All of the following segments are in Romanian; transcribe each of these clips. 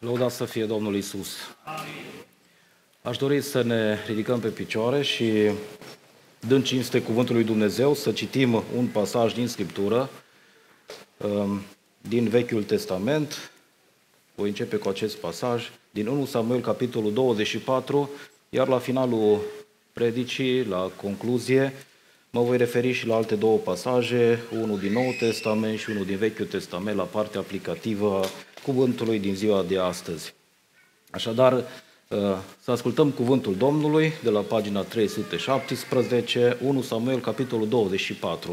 Lăudați să fie Domnul Iisus. Aș dori să ne ridicăm pe picioare și, dând cinste cuvântului Dumnezeu, să citim un pasaj din Scriptură, din Vechiul Testament. Voi începe cu acest pasaj, din 1 Samuel, capitolul 24, iar la finalul predicii, la concluzie, mă voi referi și la alte două pasaje, unul din Noul Testament și unul din Vechiul Testament, la partea aplicativă a cuvântului din ziua de astăzi. Așadar, să ascultăm cuvântul Domnului de la pagina 317, 1 Samuel, capitolul 24.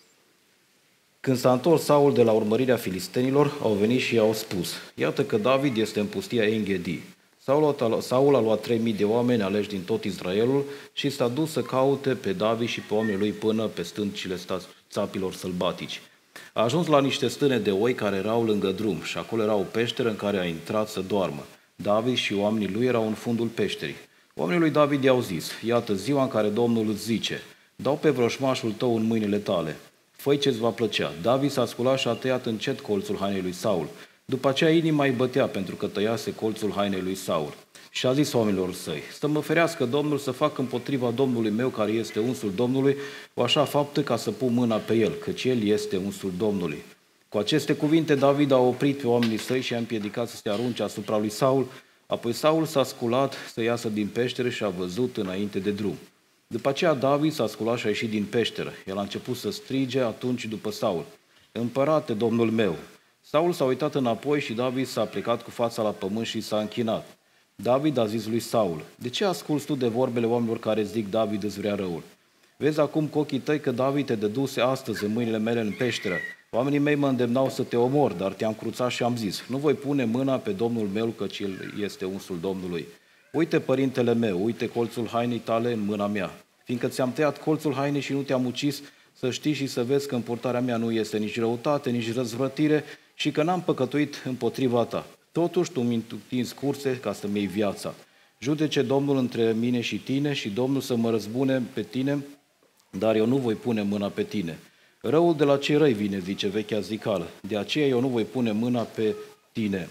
Când s-a întors Saul de la urmărirea filistenilor, au venit și i-au spus: iată că David este în pustia En-Gedi. Saul a luat 3000 de oameni aleși din tot Israelul și s-a dus să caute pe David și pe oamenii lui până pe stâncile țapilor sălbatici. A ajuns la niște stâne de oi care erau lângă drum și acolo era o peșteră în care a intrat să doarmă. David și oamenii lui erau în fundul peșterii. Oamenii lui David i-au zis: iată ziua în care Domnul îți zice: dau pe vrășmașul tău în mâinile tale. Fă-i ce-ți va plăcea. David s-a sculat și a tăiat încet colțul hainei lui Saul. După aceea inima îi bătea pentru că tăiase colțul hainei lui Saul. Și a zis oamenilor săi: să mă ferească Domnul să fac împotriva Domnului meu, care este unsul Domnului, o așa faptă ca să pun mâna pe el, căci el este unsul Domnului. Cu aceste cuvinte David a oprit pe oamenii săi și a împiedicat să se arunce asupra lui Saul. Apoi Saul s-a sculat să iasă din peșteră și a văzut înainte de drum. După aceea David s-a sculat și a ieșit din peșteră. El a început să strige atunci după Saul: împărate, Domnul meu! Saul s-a uitat înapoi și David s-a plecat cu fața la pământ și s-a închinat. David a zis lui Saul: de ce asculți tu de vorbele oamenilor care zic David îți vrea răul? Vezi acum cu ochii tăi că David te dăduse astăzi în mâinile mele în peșteră. Oamenii mei mă îndemnau să te omor, dar te-am cruțat și am zis: nu voi pune mâna pe Domnul meu, căci el este unsul Domnului. Uite, părintele meu, uite colțul hainei tale în mâna mea. Fiindcă ți-am tăiat colțul hainei și nu te-am ucis, să știi și să vezi că în purtarea mea nu este nici răutate, nici răzvrătire și că n-am păcătuit împotriva ta. Totuși tu mi-ai întins curse ca să-mi iei viața. Judece Domnul între mine și tine și Domnul să mă răzbune pe tine, dar eu nu voi pune mâna pe tine. Răul de la cei răi vine, zice vechea zicală, de aceea eu nu voi pune mâna pe tine.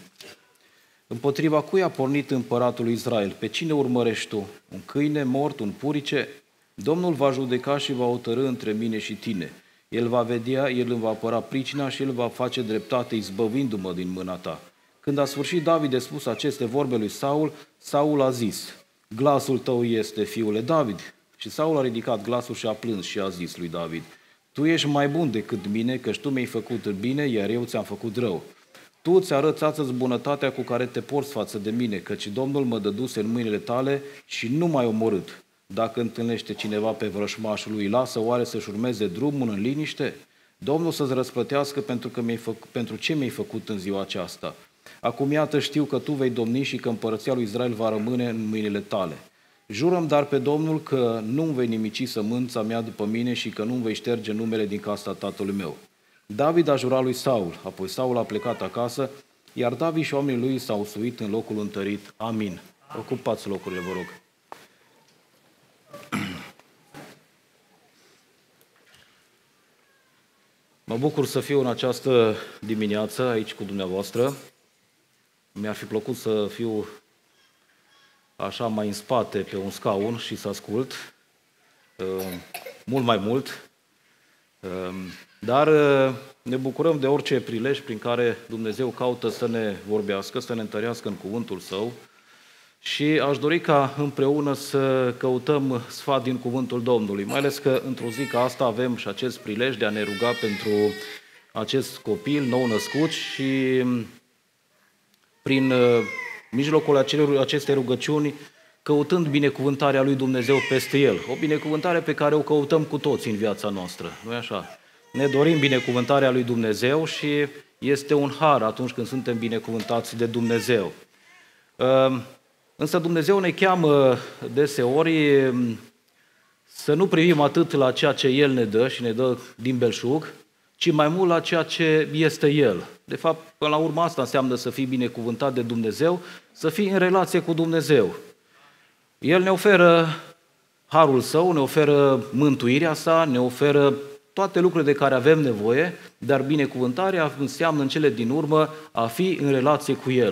Împotriva cui a pornit împăratul lui Israel? Pe cine urmărești tu? Un câine mort, un purice? Domnul va judeca și va hotărî între mine și tine. El va vedea, el îmi va apăra pricina și el va face dreptate, izbăvindu-mă din mâna ta. Când a sfârșit David de spus aceste vorbe lui Saul, Saul a zis: glasul tău este, fiule David. Și Saul a ridicat glasul și a plâns și a zis lui David: tu ești mai bun decât mine, căci tu mi-ai făcut bine, iar eu ți-am făcut rău. Tu îți arăți astăzi bunătatea cu care te porți față de mine, căci Domnul mă dăduse în mâinile tale și nu m-ai omorât. Dacă întâlnește cineva pe vrășmașul lui, lasă oare să-și urmeze drumul în liniște? Domnul să-ți răsplătească pentru ce mi-ai făcut în ziua aceasta. Acum iată știu că tu vei domni și că împărăția lui Israel va rămâne în mâinile tale. Jurăm dar pe Domnul că nu-mi vei nimici sămânța mea după mine și că nu-mi vei șterge numele din casa tatălui meu. David a jurat lui Saul, apoi Saul a plecat acasă, iar David și oamenii lui s-au suit în locul întărit. Amin. Ocupați locurile, vă rog. Mă bucur să fiu în această dimineață aici cu dumneavoastră. Mi-ar fi plăcut să fiu așa mai în spate pe un scaun și să ascult mult mai mult, dar ne bucurăm de orice prilej prin care Dumnezeu caută să ne vorbească, să ne întărească în cuvântul Său și aș dori ca împreună să căutăm sfat din cuvântul Domnului, mai ales că într-o zi ca asta avem și acest prilej de a ne ruga pentru acest copil nou născut și prin mijlocul acestei rugăciuni, căutând binecuvântarea lui Dumnezeu peste el. O binecuvântare pe care o căutăm cu toți în viața noastră, nu-i așa? Ne dorim binecuvântarea lui Dumnezeu și este un har atunci când suntem binecuvântați de Dumnezeu. Însă Dumnezeu ne cheamă deseori să nu privim atât la ceea ce El ne dă și ne dă din belșug, ci mai mult la ceea ce este El. De fapt, până la urmă asta înseamnă să fii binecuvântat de Dumnezeu, să fii în relație cu Dumnezeu. El ne oferă harul Său, ne oferă mântuirea Sa, ne oferă toate lucrurile de care avem nevoie, dar binecuvântarea înseamnă în cele din urmă a fi în relație cu El.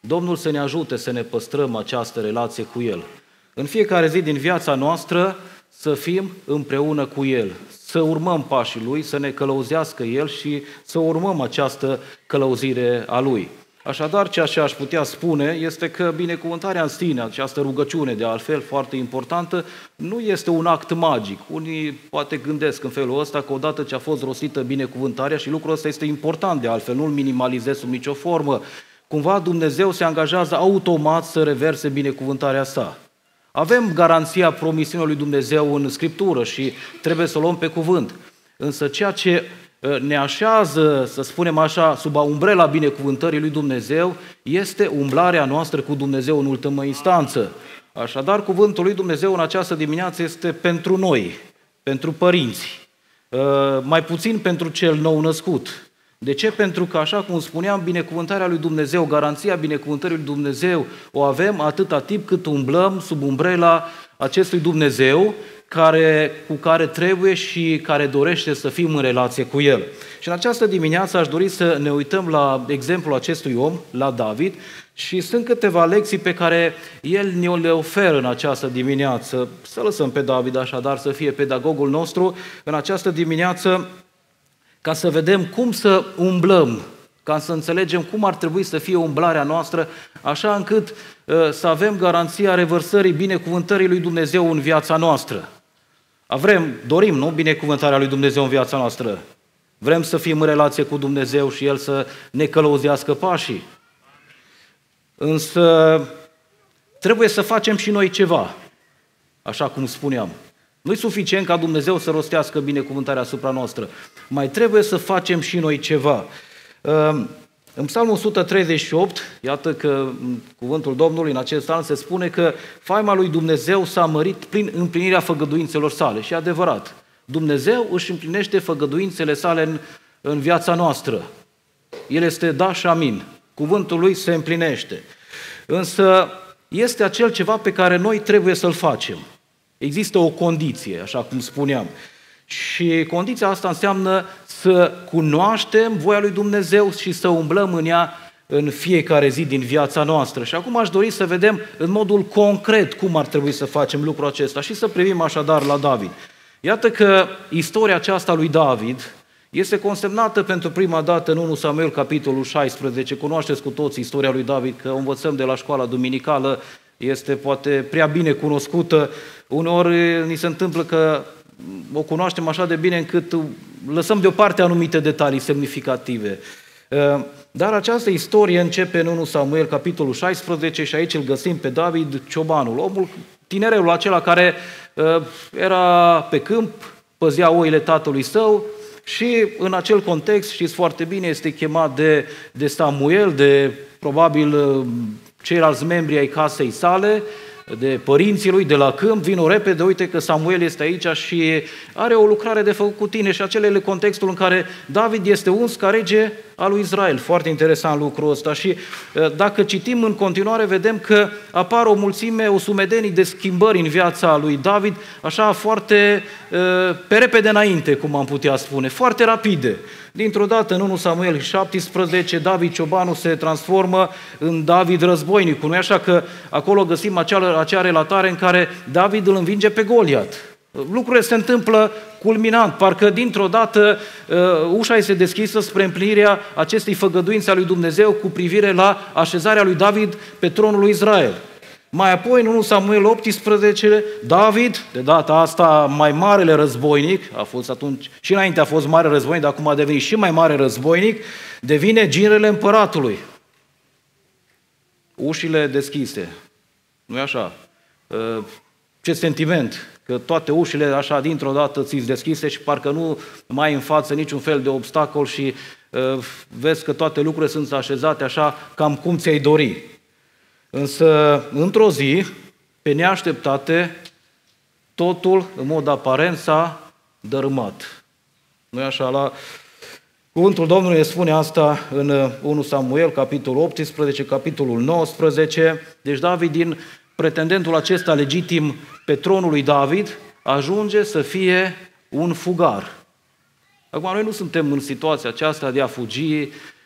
Domnul să ne ajute să ne păstrăm această relație cu El. În fiecare zi din viața noastră să fim împreună cu El, să urmăm pașii Lui, să ne călăuzească El și să urmăm această călăuzire a Lui. Așadar, ceea ce aș putea spune este că binecuvântarea în sine, această rugăciune de altfel foarte importantă, nu este un act magic. Unii poate gândesc în felul ăsta că odată ce a fost rostită binecuvântarea, și lucrul ăsta este important de altfel, nu-l minimalizez sub nicio formă, cumva Dumnezeu se angajează automat să reverse binecuvântarea sa. Avem garanția promisiunii lui Dumnezeu în Scriptură și trebuie să o luăm pe cuvânt. Însă ceea ce ne așează, să spunem așa, sub umbrela binecuvântării lui Dumnezeu, este umblarea noastră cu Dumnezeu în ultimă instanță. Așadar, cuvântul lui Dumnezeu în această dimineață este pentru noi, pentru părinți, mai puțin pentru cel nou născut. De ce? Pentru că, așa cum spuneam, binecuvântarea lui Dumnezeu, garanția binecuvântării lui Dumnezeu o avem atâta timp cât umblăm sub umbrela acestui Dumnezeu cu care trebuie și care dorește să fim în relație cu El. Și în această dimineață aș dori să ne uităm la exemplul acestui om, la David, și sunt câteva lecții pe care el ne le oferă în această dimineață. Să lăsăm pe David așadar să fie pedagogul nostru în această dimineață, ca să vedem cum să umblăm, ca să înțelegem cum ar trebui să fie umblarea noastră, așa încât să avem garanția revărsării binecuvântării lui Dumnezeu în viața noastră. Dorim, nu, binecuvântarea lui Dumnezeu în viața noastră. Vrem să fim în relație cu Dumnezeu și El să ne călăuzească pașii. Însă trebuie să facem și noi ceva, așa cum spuneam. Nu-i suficient ca Dumnezeu să rostească binecuvântarea asupra noastră. Mai trebuie să facem și noi ceva. În Psalmul 138, iată că în cuvântul Domnului în acest an se spune că faima lui Dumnezeu s-a mărit prin împlinirea făgăduințelor sale. Și adevărat, Dumnezeu își împlinește făgăduințele sale în viața noastră. El este da și amin. Cuvântul lui se împlinește. Însă este acel ceva pe care noi trebuie să-l facem. Există o condiție, așa cum spuneam. Și condiția asta înseamnă să cunoaștem voia lui Dumnezeu și să umblăm în ea în fiecare zi din viața noastră. Și acum aș dori să vedem în modul concret cum ar trebui să facem lucrul acesta și să privim așadar la David. Iată că istoria aceasta lui David este consemnată pentru prima dată în 1 Samuel, capitolul 16. Cunoașteți cu toți istoria lui David, că o învățăm de la școala duminicală, este poate prea bine cunoscută. Uneori ni se întâmplă că o cunoaștem așa de bine încât lăsăm deoparte anumite detalii semnificative. Dar această istorie începe în 1 Samuel, capitolul 16, și aici îl găsim pe David, ciobanul, tinerelul acela care era pe câmp, păzea oile tatălui său și în acel context, știți foarte bine, este chemat de Samuel, de probabil ceilalți membri ai casei sale, de părinții lui, de la câmp, vino repede, uite că Samuel este aici și are o lucrare de făcut cu tine, și acelele contextul în care David este uns ca rege al lui Israel. Foarte interesant lucrul ăsta și dacă citim în continuare, vedem că apar o sumedenie de schimbări în viața lui David, așa foarte pe repede înainte, cum am putea spune, foarte rapide. Dintr-o dată, în 1 Samuel 17, David ciobanul se transformă în David războinicul. Nu-i așa că acolo găsim acea relatare în care David îl învinge pe Goliat. Lucrurile se întâmplă culminant, parcă dintr-o dată ușa este deschisă spre împlinirea acestei făgăduințe a lui Dumnezeu cu privire la așezarea lui David pe tronul lui Israel. Mai apoi, în 1 Samuel 18, David, de data asta mai marele războinic, a fost atunci, și înainte a fost mare războinic, dar acum a devenit și mai mare războinic, devine ginele împăratului. Ușile deschise. Nu-i așa? Ce sentiment! Că toate ușile așa dintr-o dată ți-s deschise și parcă nu mai ai în față niciun fel de obstacol și vezi că toate lucrurile sunt așezate așa cam cum ți-ai dori. Însă, într-o zi, pe neașteptate, totul, în mod aparent, s-a dărâmat. Nu-i așa? Cuvântul Domnului ne spune asta în 1 Samuel, capitolul 18, capitolul 19. Deci David, din pretendentul acesta legitim pe tronul lui David, ajunge să fie un fugar. Acum, noi nu suntem în situația aceasta de a fugi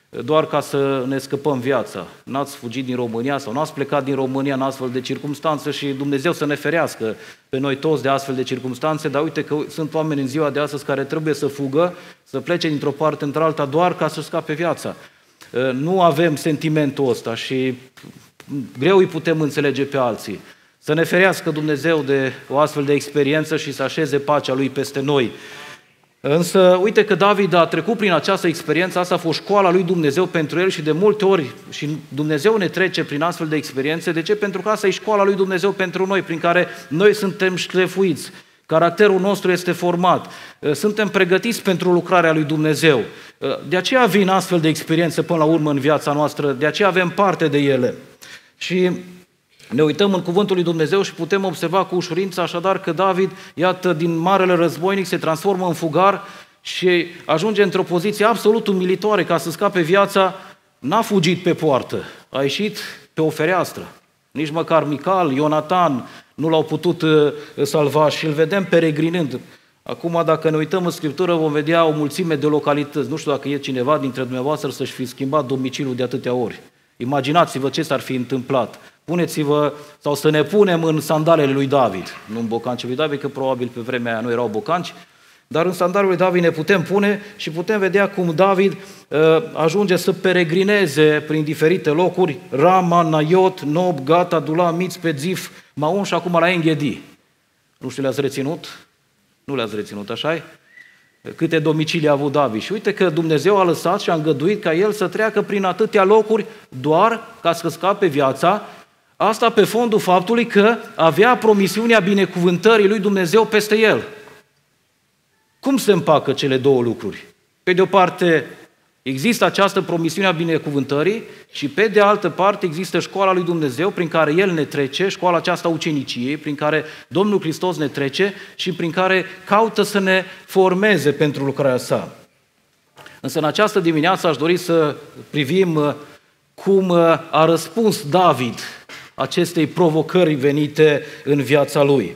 doar ca să ne scăpăm viața. N-ați fugit din România sau n-ați plecat din România în astfel de circumstanțe și Dumnezeu să ne ferească pe noi toți de astfel de circumstanțe, dar uite că sunt oameni în ziua de astăzi care trebuie să fugă, să plece dintr-o parte într-alta doar ca să scape viața. Nu avem sentimentul ăsta și greu îi putem înțelege pe alții. Să ne ferească Dumnezeu de o astfel de experiență și să așeze pacea Lui peste noi. Însă, uite că David a trecut prin această experiență, asta a fost școala lui Dumnezeu pentru el și de multe ori și Dumnezeu ne trece prin astfel de experiențe. De ce? Pentru că asta e școala lui Dumnezeu pentru noi, prin care noi suntem șlefuiți, caracterul nostru este format, suntem pregătiți pentru lucrarea lui Dumnezeu. De aceea vin astfel de experiențe până la urmă în viața noastră, de aceea avem parte de ele. Și ne uităm în cuvântul lui Dumnezeu și putem observa cu ușurință așadar că David, iată, din marele războinic se transformă în fugar și ajunge într-o poziție absolut umilitoare ca să scape viața. N-a fugit pe poartă, a ieșit pe o fereastră. Nici măcar Mical, Ionatan nu l-au putut salva și îl vedem peregrinând. Acum, dacă ne uităm în Scriptură, vom vedea o mulțime de localități. Nu știu dacă e cineva dintre dumneavoastră să-și fi schimbat domiciliul de atâtea ori. Imaginați-vă ce s-ar fi întâmplat. Puneți-vă, sau să ne punem în sandalele lui David, nu în bocancii lui David, că probabil pe vremea aia nu erau bocanci, dar în sandalele lui David ne putem pune și putem vedea cum David ajunge să peregrineze prin diferite locuri, Rama, Naiot, Nob, Gat, Adulam, Mitzpe, Zif, Maun și acum la Enghedi. Nu știu, le-ați reținut? Nu le-ați reținut, așa-i? Câte domicilii a avut David. Și uite că Dumnezeu a lăsat și a îngăduit ca el să treacă prin atâtea locuri doar ca să scape viața. Asta pe fondul faptului că avea promisiunea binecuvântării lui Dumnezeu peste el. Cum se împacă cele două lucruri? Pe de o parte există această promisiune a binecuvântării și pe de altă parte există școala lui Dumnezeu prin care El ne trece, școala aceasta uceniciei, prin care Domnul Hristos ne trece și prin care caută să ne formeze pentru lucrarea sa. Însă în această dimineață aș dori să privim cum a răspuns David acestei provocări venite în viața lui.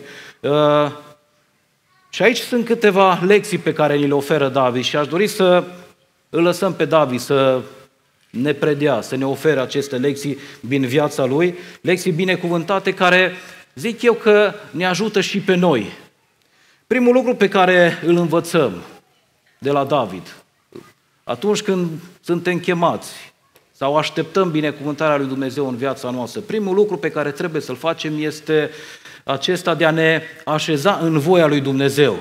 Și aici sunt câteva lecții pe care ni le oferă David și aș dori să îl lăsăm pe David să ne predea, să ne ofere aceste lecții din viața lui, lecții binecuvântate care zic eu că ne ajută și pe noi. Primul lucru pe care îl învățăm de la David, atunci când suntem chemați sau așteptăm binecuvântarea lui Dumnezeu în viața noastră, primul lucru pe care trebuie să-l facem este acesta de a ne așeza în voia lui Dumnezeu.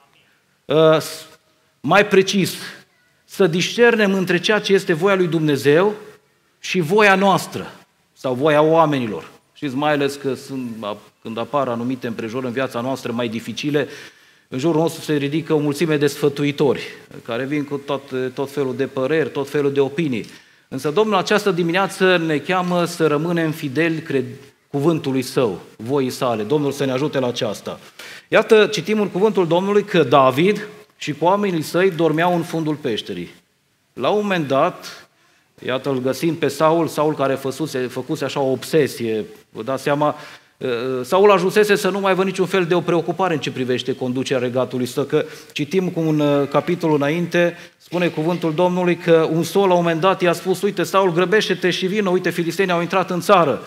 Mai precis, să discernem între ceea ce este voia lui Dumnezeu și voia noastră sau voia oamenilor. Știți, mai ales că când apar anumite împrejurări în viața noastră mai dificile, în jurul nostru se ridică o mulțime de sfătuitori care vin cu tot felul de păreri, tot felul de opinii. Însă Domnul această dimineață ne cheamă să rămânem fideli cuvântului Său, voii sale. Domnul să ne ajute la aceasta. Iată, citim în cuvântul Domnului că David și cu oamenii săi dormeau în fundul peșterii. La un moment dat, iată, îl găsim pe Saul care făcuse așa o obsesie, vă dați seama, Saul ajunsese să nu mai aibă niciun fel de o preocupare în ce privește conducerea regatului său, că citim cu un capitol înainte, spune cuvântul Domnului că un sol la un moment dat i-a spus, uite, Saul, grăbește-te și vină, uite, filistenii au intrat în țară.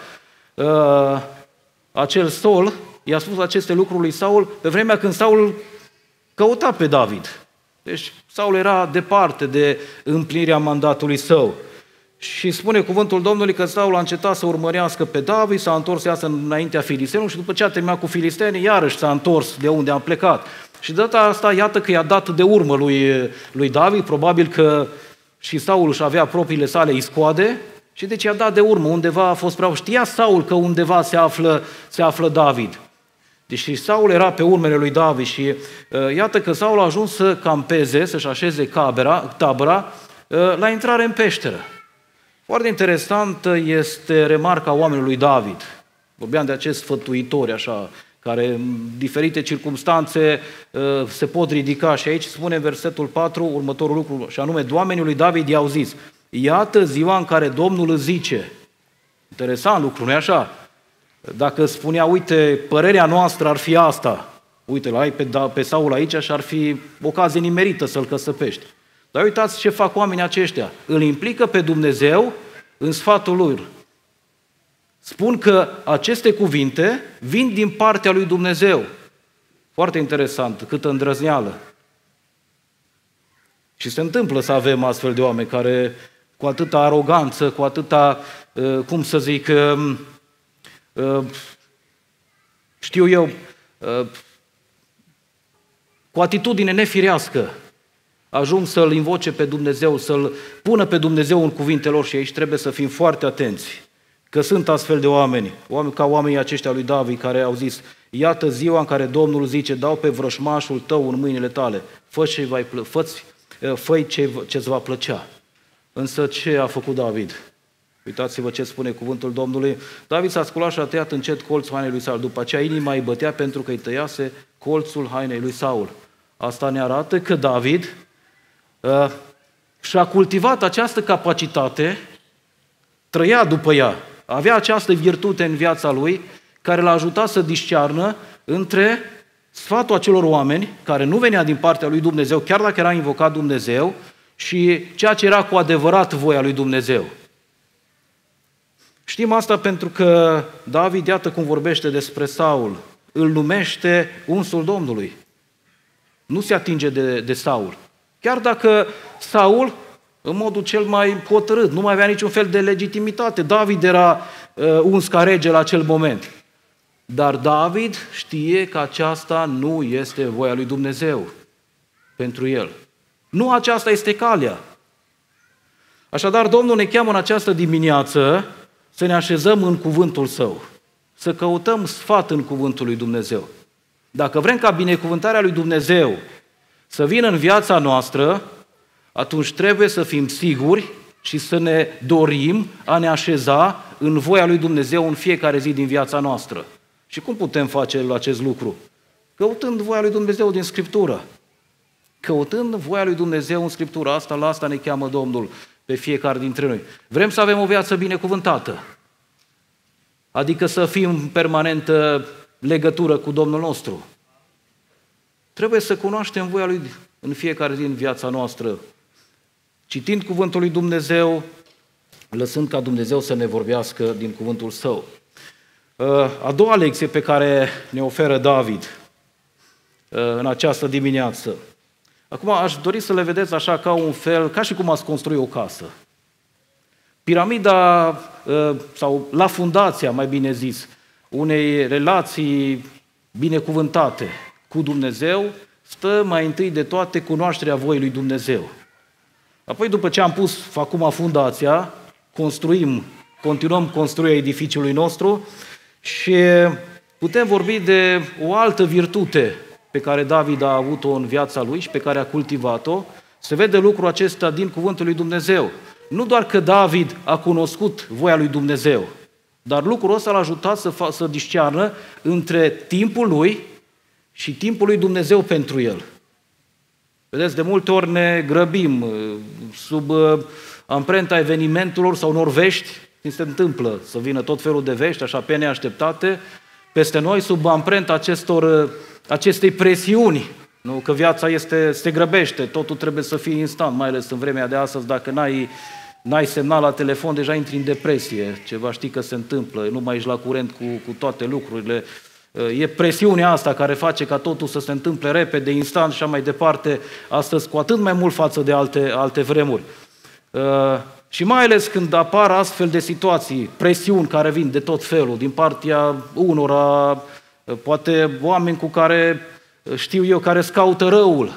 Acel sol i-a spus aceste lucruri lui Saul pe vremea când Saul căuta pe David. Deci Saul era departe de împlinirea mandatului său. Și spune cuvântul Domnului că Saul a încetat să urmărească pe David, s-a întors iasă înaintea filistenilor și după ce a terminat cu filistenii, iarăși s-a întors de unde a plecat. Și de data asta, iată că i-a dat de urmă lui David, probabil că și Saul își avea propriile sale iscoade, și deci i-a dat de urmă, undeva a fost prea... Știa Saul că undeva se află David. Deși Saul era pe urmele lui David și iată că Saul a ajuns să campeze, să-și așeze tabăra la intrare în peșteră. Foarte interesantă este remarca oamenului lui David. Vorbeam de acest sfătuitori, așa, care în diferite circumstanțe se pot ridica. Și aici spune în versetul 4 următorul lucru, și anume, oamenii lui David i-au zis, iată ziua în care Domnul îți zice. Interesant lucru, nu-i așa? Dacă spunea, uite, părerea noastră ar fi asta, uite, l-ai pe Saul aici și ar fi ocazie nimerită să-l căsăpești. Dar uitați ce fac oamenii aceștia. Îl implică pe Dumnezeu în sfatul lor. Spun că aceste cuvinte vin din partea lui Dumnezeu. Foarte interesant, câtă îndrăzneală. Și se întâmplă să avem astfel de oameni care cu atâta aroganță, cu atâta, cum să zic, știu eu, cu atitudine nefirească, ajung să-L invoce pe Dumnezeu, să-L pună pe Dumnezeu în cuvintele lor și aici trebuie să fim foarte atenți. Că sunt astfel de oameni ca oamenii aceștia lui David, care au zis, iată ziua în care Domnul zice, dau pe vrășmașul tău în mâinile tale, fă-i ce-ți va plăcea. Însă ce a făcut David? Uitați-vă ce spune cuvântul Domnului. David s-a sculat și a tăiat încet colțul hainei lui Saul. După aceea inima îi bătea pentru că îi tăiase colțul hainei lui Saul. Asta ne arată că David și-a cultivat această capacitate, trăia după ea, avea această virtute în viața lui, care l-a ajutat să discearnă între sfatul acelor oameni, care nu venea din partea lui Dumnezeu, chiar dacă era invocat Dumnezeu, și ceea ce era cu adevărat voia lui Dumnezeu. Știm asta pentru că David, iată cum vorbește despre Saul, îl numește unsul Domnului. Nu se atinge de Saul. Chiar dacă Saul, în modul cel mai hotărât, nu mai avea niciun fel de legitimitate. David era uns ca rege la acel moment. Dar David știe că aceasta nu este voia lui Dumnezeu pentru el. Nu aceasta este calea. Așadar, Domnul ne cheamă în această dimineață să ne așezăm în cuvântul Său, să căutăm sfat în cuvântul lui Dumnezeu. Dacă vrem ca binecuvântarea lui Dumnezeu să vină în viața noastră, atunci trebuie să fim siguri și să ne dorim a ne așeza în voia lui Dumnezeu în fiecare zi din viața noastră. Și cum putem face acest lucru? Căutând voia lui Dumnezeu din Scriptură. Căutând voia lui Dumnezeu în Scriptură. La asta ne cheamă Domnul pe fiecare dintre noi. Vrem să avem o viață binecuvântată. Adică să fim în permanentă legătură cu Domnul nostru. Trebuie să cunoaștem voia lui în fiecare zi în viața noastră. Citind cuvântul lui Dumnezeu, lăsând ca Dumnezeu să ne vorbească din cuvântul Său. A doua lecție pe care ne oferă David în această dimineață. Acum aș dori să le vedeți așa ca un fel, ca și cum ați construi o casă. Piramida, sau la fundația, mai bine zis, unei relații binecuvântate cu Dumnezeu, stă mai întâi de toate cunoașterea voii lui Dumnezeu. Apoi, după ce am pus acum fundația, continuăm construirea edificiului nostru și putem vorbi de o altă virtute pe care David a avut-o în viața lui și pe care a cultivat-o. Se vede lucrul acesta din cuvântul lui Dumnezeu. Nu doar că David a cunoscut voia lui Dumnezeu, dar lucrul ăsta l-a ajutat să discearnă între timpul lui și timpul lui Dumnezeu pentru el. Vedeți, de multe ori ne grăbim sub amprenta evenimentelor sau unor vești. Se întâmplă să vină tot felul de vești, așa pe neașteptate, peste noi, sub amprenta acestei presiuni. Nu? Că viața se grăbește, totul trebuie să fie instant, mai ales în vremea de astăzi. Dacă n-ai semnal la telefon, deja intri în depresie. Ceva știi că se întâmplă, nu mai ești la curent cu toate lucrurile. E presiunea asta care face ca totul să se întâmple repede, instant și așa mai departe, astăzi cu atât mai mult față de alte vremuri. Și mai ales când apar astfel de situații, presiuni care vin de tot felul, din partea unora, poate oameni cu care, știu eu, care scaută răul.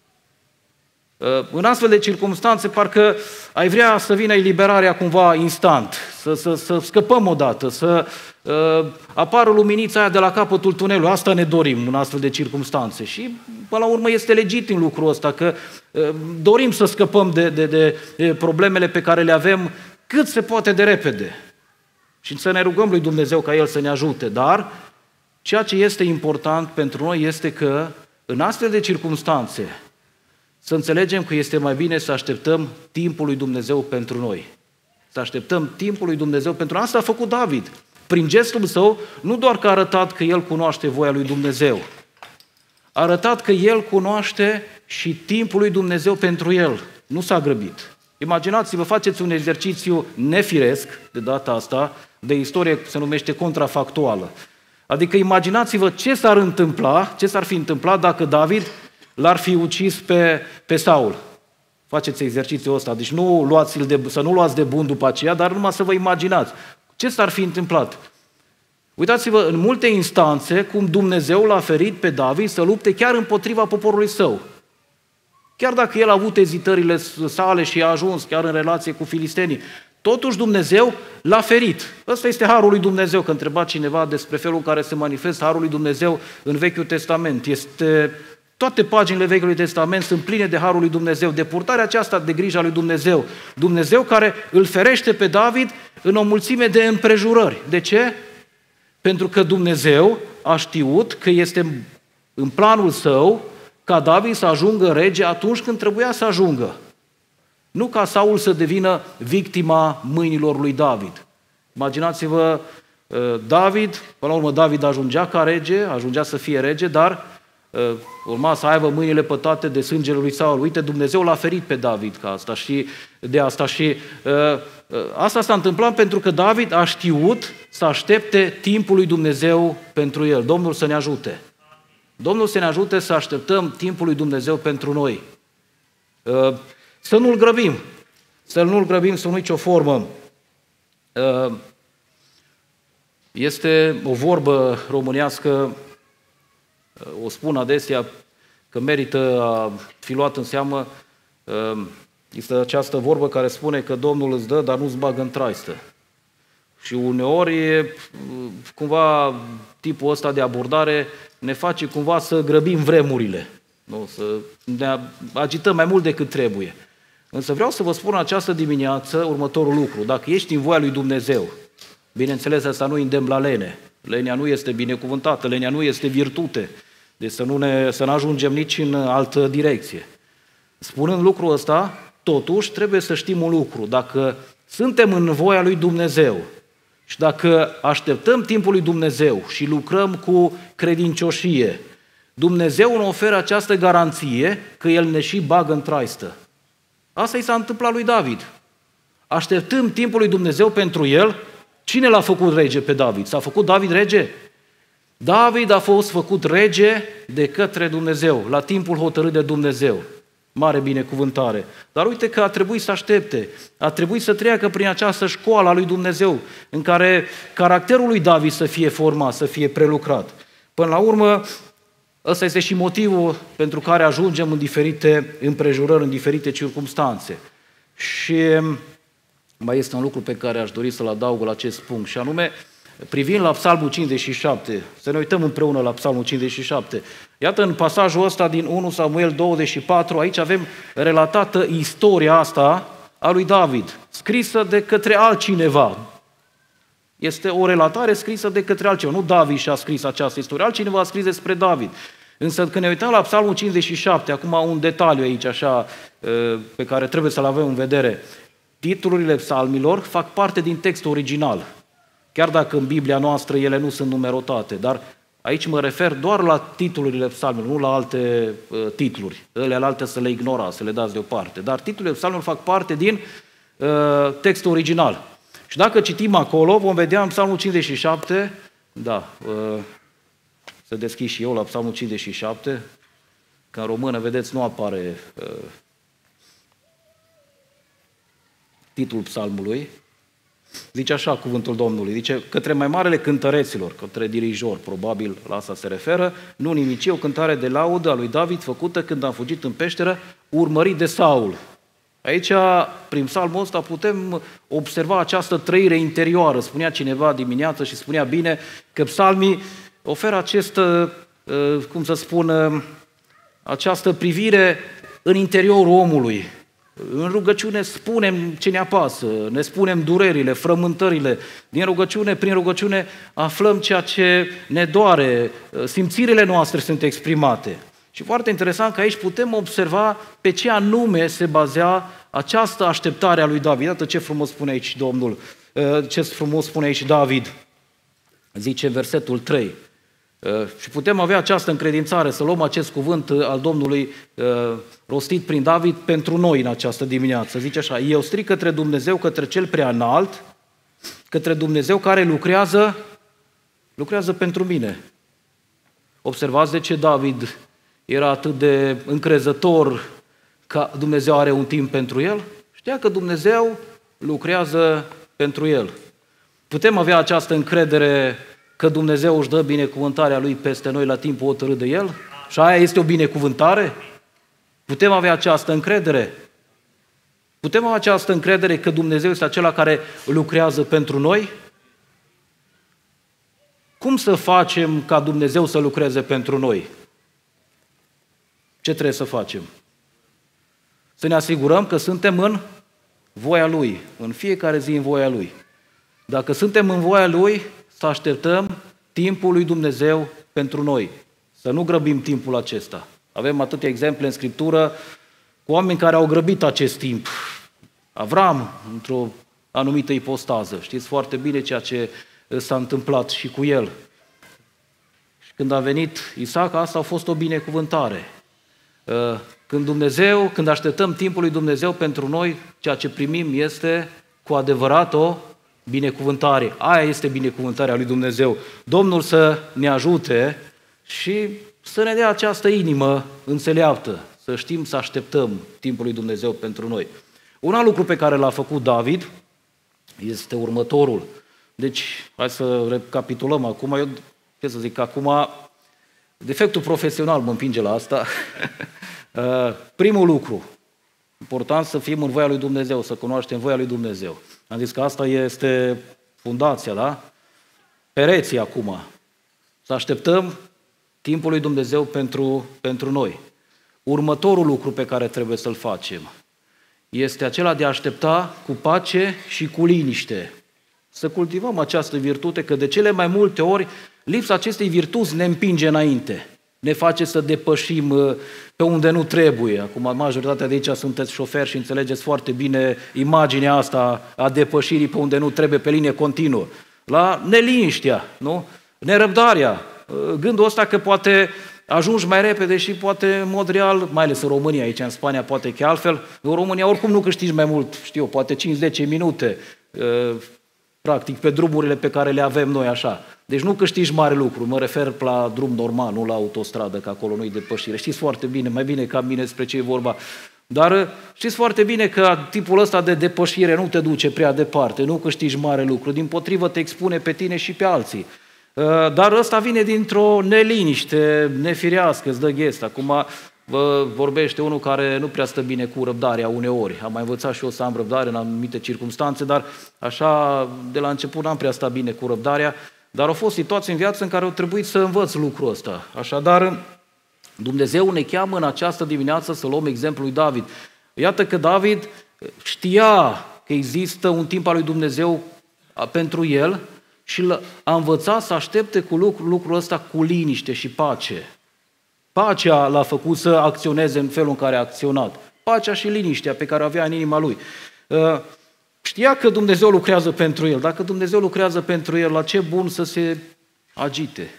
În astfel de circunstanțe, parcă ai vrea să vină eliberarea cumva instant, să scăpăm odată, să apară luminița aia de la capătul tunelului. Asta ne dorim în astfel de circunstanțe. Și, până la urmă, este legitim lucrul ăsta, că dorim să scăpăm de problemele pe care le avem cât se poate de repede. Și să ne rugăm lui Dumnezeu ca El să ne ajute. Dar ceea ce este important pentru noi este că, în astfel de circunstanțe, să înțelegem că este mai bine să așteptăm timpul lui Dumnezeu pentru noi. Să așteptăm timpul lui Dumnezeu pentru noi. Asta a făcut David. Prin gestul său, nu doar că a arătat că el cunoaște voia lui Dumnezeu, a arătat că el cunoaște și timpul lui Dumnezeu pentru el. nu s-a grăbit. Imaginați-vă, faceți un exercițiu nefiresc, de data asta, de istorie se numește contrafactuală. Adică imaginați-vă ce s-ar fi întâmplat dacă David l-ar fi ucis pe Saul. Faceți exercițiul ăsta, deci să nu luați de bun după aceea, dar numai să vă imaginați. Ce s-ar fi întâmplat? Uitați-vă, în multe instanțe, cum Dumnezeu l-a ferit pe David să lupte chiar împotriva poporului său. Chiar dacă el a avut ezitările sale și a ajuns chiar în relație cu filistenii, totuși Dumnezeu l-a ferit. Ăsta este harul lui Dumnezeu, că întreba cineva despre felul în care se manifestă harul lui Dumnezeu în Vechiul Testament. Toate paginile Vechiului Testament sunt pline de harul lui Dumnezeu, de purtarea aceasta de grijă a lui Dumnezeu. Dumnezeu care îl ferește pe David în o mulțime de împrejurări. De ce? Pentru că Dumnezeu a știut că este în planul său ca David să ajungă rege atunci când trebuia să ajungă. Nu ca Saul să devină victima mâinilor lui David. Imaginați-vă, până la urmă David ajungea ca rege, ajungea să fie rege, dar urma să aibă mâinile pătate de sângele lui Saul. Uite, Dumnezeu l-a ferit pe David ca asta și de asta. Și asta s-a întâmplat pentru că David a știut să aștepte timpul lui Dumnezeu pentru el. Domnul să ne ajute. Domnul să ne ajute să așteptăm timpul lui Dumnezeu pentru noi. Să nu-l grăbim. Să nu-l grăbim sub nicio formă. Este o vorbă românească, o spun adesea, că merită a fi luat în seamă. Este această vorbă care spune că Domnul îți dă, dar nu-ți bagă în traistă. Și uneori, cumva, tipul ăsta de abordare ne face cumva să grăbim vremurile, nu? Să ne agităm mai mult decât trebuie. Însă vreau să vă spun în această dimineață următorul lucru. Dacă ești în voia lui Dumnezeu, bineînțeles, asta nu îndemn la lene. Lenia nu este binecuvântată, lenia nu este virtute. Deci să nu ajungem nici în altă direcție. Spunând lucrul ăsta, totuși trebuie să știm un lucru. Dacă suntem în voia lui Dumnezeu și dacă așteptăm timpul lui Dumnezeu și lucrăm cu credincioșie, Dumnezeu ne oferă această garanție că El ne și bagă în traistă. Asta i s-a întâmplat lui David. Așteptăm timpul lui Dumnezeu pentru el. Cine l-a făcut rege pe David? S-a făcut David rege? David a fost făcut rege de către Dumnezeu, la timpul hotărât de Dumnezeu. Mare binecuvântare. Dar uite că a trebuit să aștepte, a trebuit să treacă prin această școală a lui Dumnezeu, în care caracterul lui David să fie format, să fie prelucrat. Până la urmă, ăsta este și motivul pentru care ajungem în diferite împrejurări, în diferite circumstanțe. Și mai este un lucru pe care aș dori să-l adaug la acest punct, și anume, privind la Psalmul 57, să ne uităm împreună la Psalmul 57. Iată, în pasajul ăsta din 1 Samuel 24, aici avem relatată istoria asta a lui David, scrisă de către altcineva. Este o relatare scrisă de către altcineva. Nu David și-a scris această istorie, altcineva a scris despre David. Însă când ne uităm la Psalmul 57, acum un detaliu aici așa pe care trebuie să-l avem în vedere. Titlurile psalmilor fac parte din textul original. Chiar dacă în Biblia noastră ele nu sunt numerotate, dar aici mă refer doar la titlurile psalmilor, nu la alte titluri. Ele alte să le ignorați, să le dați deoparte. Dar titlurile psalmilor fac parte din textul original. Și dacă citim acolo, vom vedea în Psalmul 57, să deschid și eu la Psalmul 57, că în română, vedeți, nu apare titlul psalmului. Zice așa cuvântul Domnului, zice, către mai marele cântăreților, către dirijor, probabil la asta se referă, nu nimici, o cântare de laudă a lui David făcută când a fugit în peșteră, urmărit de Saul. Aici, prin psalmul ăsta, putem observa această trăire interioară. Spunea cineva dimineață și spunea bine că psalmii oferă această privire în interiorul omului. În rugăciune spunem ce ne apasă, ne spunem durerile, frământările. Prin rugăciune aflăm ceea ce ne doare, simțirile noastre sunt exprimate. Și foarte interesant că aici putem observa pe ce anume se bazea această așteptare a lui David. Iată ce frumos spune aici Domnul, ce frumos spune aici David. Zice în versetul 3, Și putem avea această încredințare, să luăm acest cuvânt al Domnului rostit prin David pentru noi în această dimineață. Zice așa: eu strig către Dumnezeu, către Cel Preaînalt, către Dumnezeu care lucrează pentru mine. Observați de ce David era atât de încrezător că Dumnezeu are un timp pentru el? Știa că Dumnezeu lucrează pentru el. Putem avea această încredere că Dumnezeu își dă binecuvântarea Lui peste noi la timpul hotărât de El? Și aia este o binecuvântare? Putem avea această încredere? Putem avea această încredere că Dumnezeu este acela care lucrează pentru noi? Cum să facem ca Dumnezeu să lucreze pentru noi? Ce trebuie să facem? Să ne asigurăm că suntem în voia Lui, în fiecare zi în voia Lui. Dacă suntem în voia Lui, să așteptăm timpul lui Dumnezeu pentru noi. Să nu grăbim timpul acesta. Avem atâtea exemple în Scriptură cu oameni care au grăbit acest timp. Avram, într-o anumită ipostază. Știți foarte bine ceea ce s-a întâmplat și cu el. Și când a venit Isaac, asta a fost o binecuvântare. Când așteptăm timpul lui Dumnezeu pentru noi, ceea ce primim este cu adevărat o binecuvântare. Aia este binecuvântarea lui Dumnezeu. Domnul să ne ajute și să ne dea această inimă înțeleaptă, să știm să așteptăm timpul lui Dumnezeu pentru noi. Un alt lucru pe care l-a făcut David este următorul. Deci, hai să recapitulăm acum. Eu, ce să zic, acum, defectul profesional mă împinge la asta. Primul lucru, important să fim în voia lui Dumnezeu, să cunoaștem voia lui Dumnezeu. Am zis că asta este fundația, da? Pereții acum. Să așteptăm timpul lui Dumnezeu pentru noi. Următorul lucru pe care trebuie să-l facem este acela de a aștepta cu pace și cu liniște. Să cultivăm această virtute, că de cele mai multe ori lipsa acestei virtuți ne împinge înainte. Ne face să depășim pe unde nu trebuie. Acum, majoritatea de aici sunteți șoferi și înțelegeți foarte bine imaginea asta a depășirii pe unde nu trebuie, pe linie continuă. La neliniștea, nu? Nerăbdarea. Gândul ăsta că poate ajungi mai repede și poate în mod real, mai ales în România, aici în Spania poate că altfel, în România oricum nu câștigi mai mult, poate 5-10 minute, practic pe drumurile pe care le avem noi așa. Deci nu câștigi mare lucru, mă refer la drum normal, nu la autostradă, că acolo nu-i depășire. Știți foarte bine, mai bine ca mine despre ce e vorba. Dar știți foarte bine că tipul ăsta de depășire nu te duce prea departe, nu câștigi mare lucru, dimpotrivă te expune pe tine și pe alții. Dar ăsta vine dintr-o neliniște nefirească, îți dă ghest. Acum vorbește unul care nu prea stă bine cu răbdarea uneori. Am mai învățat și eu să am răbdare în anumite circunstanțe, dar așa de la început n-am prea stat bine cu răbdarea. Dar au fost situații în viață în care au trebuit să învăț lucrul ăsta. Așadar, Dumnezeu ne cheamă în această dimineață să luăm exemplul lui David. Iată că David știa că există un timp al lui Dumnezeu pentru el și a învățat să aștepte cu lucrul ăsta cu liniște și pace. Pacea l-a făcut să acționeze în felul în care a acționat. Pacea și liniștea pe care o avea în inima lui. Știa că Dumnezeu lucrează pentru el. Dacă Dumnezeu lucrează pentru el, la ce bun să se agite?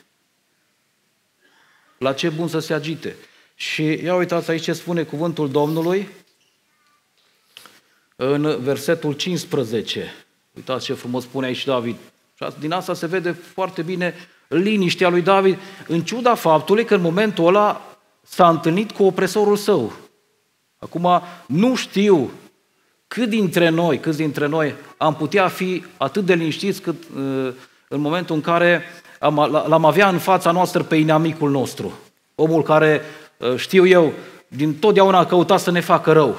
La ce bun să se agite? Și ia uitați aici ce spune cuvântul Domnului în versetul 15. Uitați ce frumos spune aici David. Și din asta se vede foarte bine liniștea lui David, în ciuda faptului că în momentul ăla s-a întâlnit cu opresorul său. Acum, nu știu câți dintre noi am putea fi atât de liniștiți cât în momentul în care l-am avea în fața noastră pe inamicul nostru. Omul care, știu eu, din totdeauna a căutat să ne facă rău.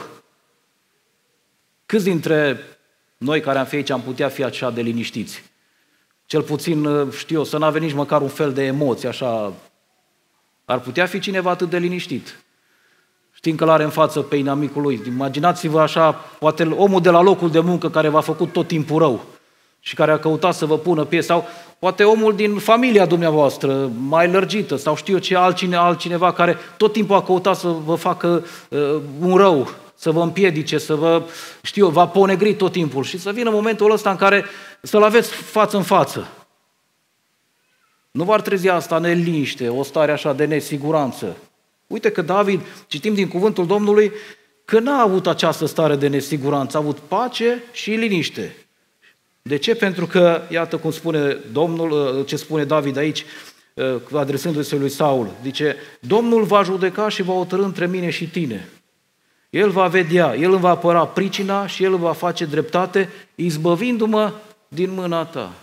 Câți dintre noi care am fi aici am putea fi așa de liniștiți? Cel puțin, să nu avem nici măcar un fel de emoție, așa. Ar putea fi cineva atât de liniștit. Știm că l-are în față pe inamicul lui. Imaginați-vă așa, poate omul de la locul de muncă care v-a făcut tot timpul rău și care a căutat să vă pună pie, sau poate omul din familia dumneavoastră, mai lărgită, sau știu eu ce, altcineva care tot timpul a căutat să vă facă un rău, să vă împiedice, să vă, v-a ponegrit tot timpul și să vină momentul ăsta în care să-l aveți față în față. Nu v-ar trezi asta neliniște, o stare așa de nesiguranță. Uite că David, citim din cuvântul Domnului, că n-a avut această stare de nesiguranță, a avut pace și liniște. De ce? Pentru că, iată cum spune Domnul, ce spune David aici, adresându-se lui Saul, zice, Domnul va judeca și va hotărî între mine și tine. El va vedea, El îmi va apăra pricina și El îmi va face dreptate, izbăvindu-mă din mâna ta.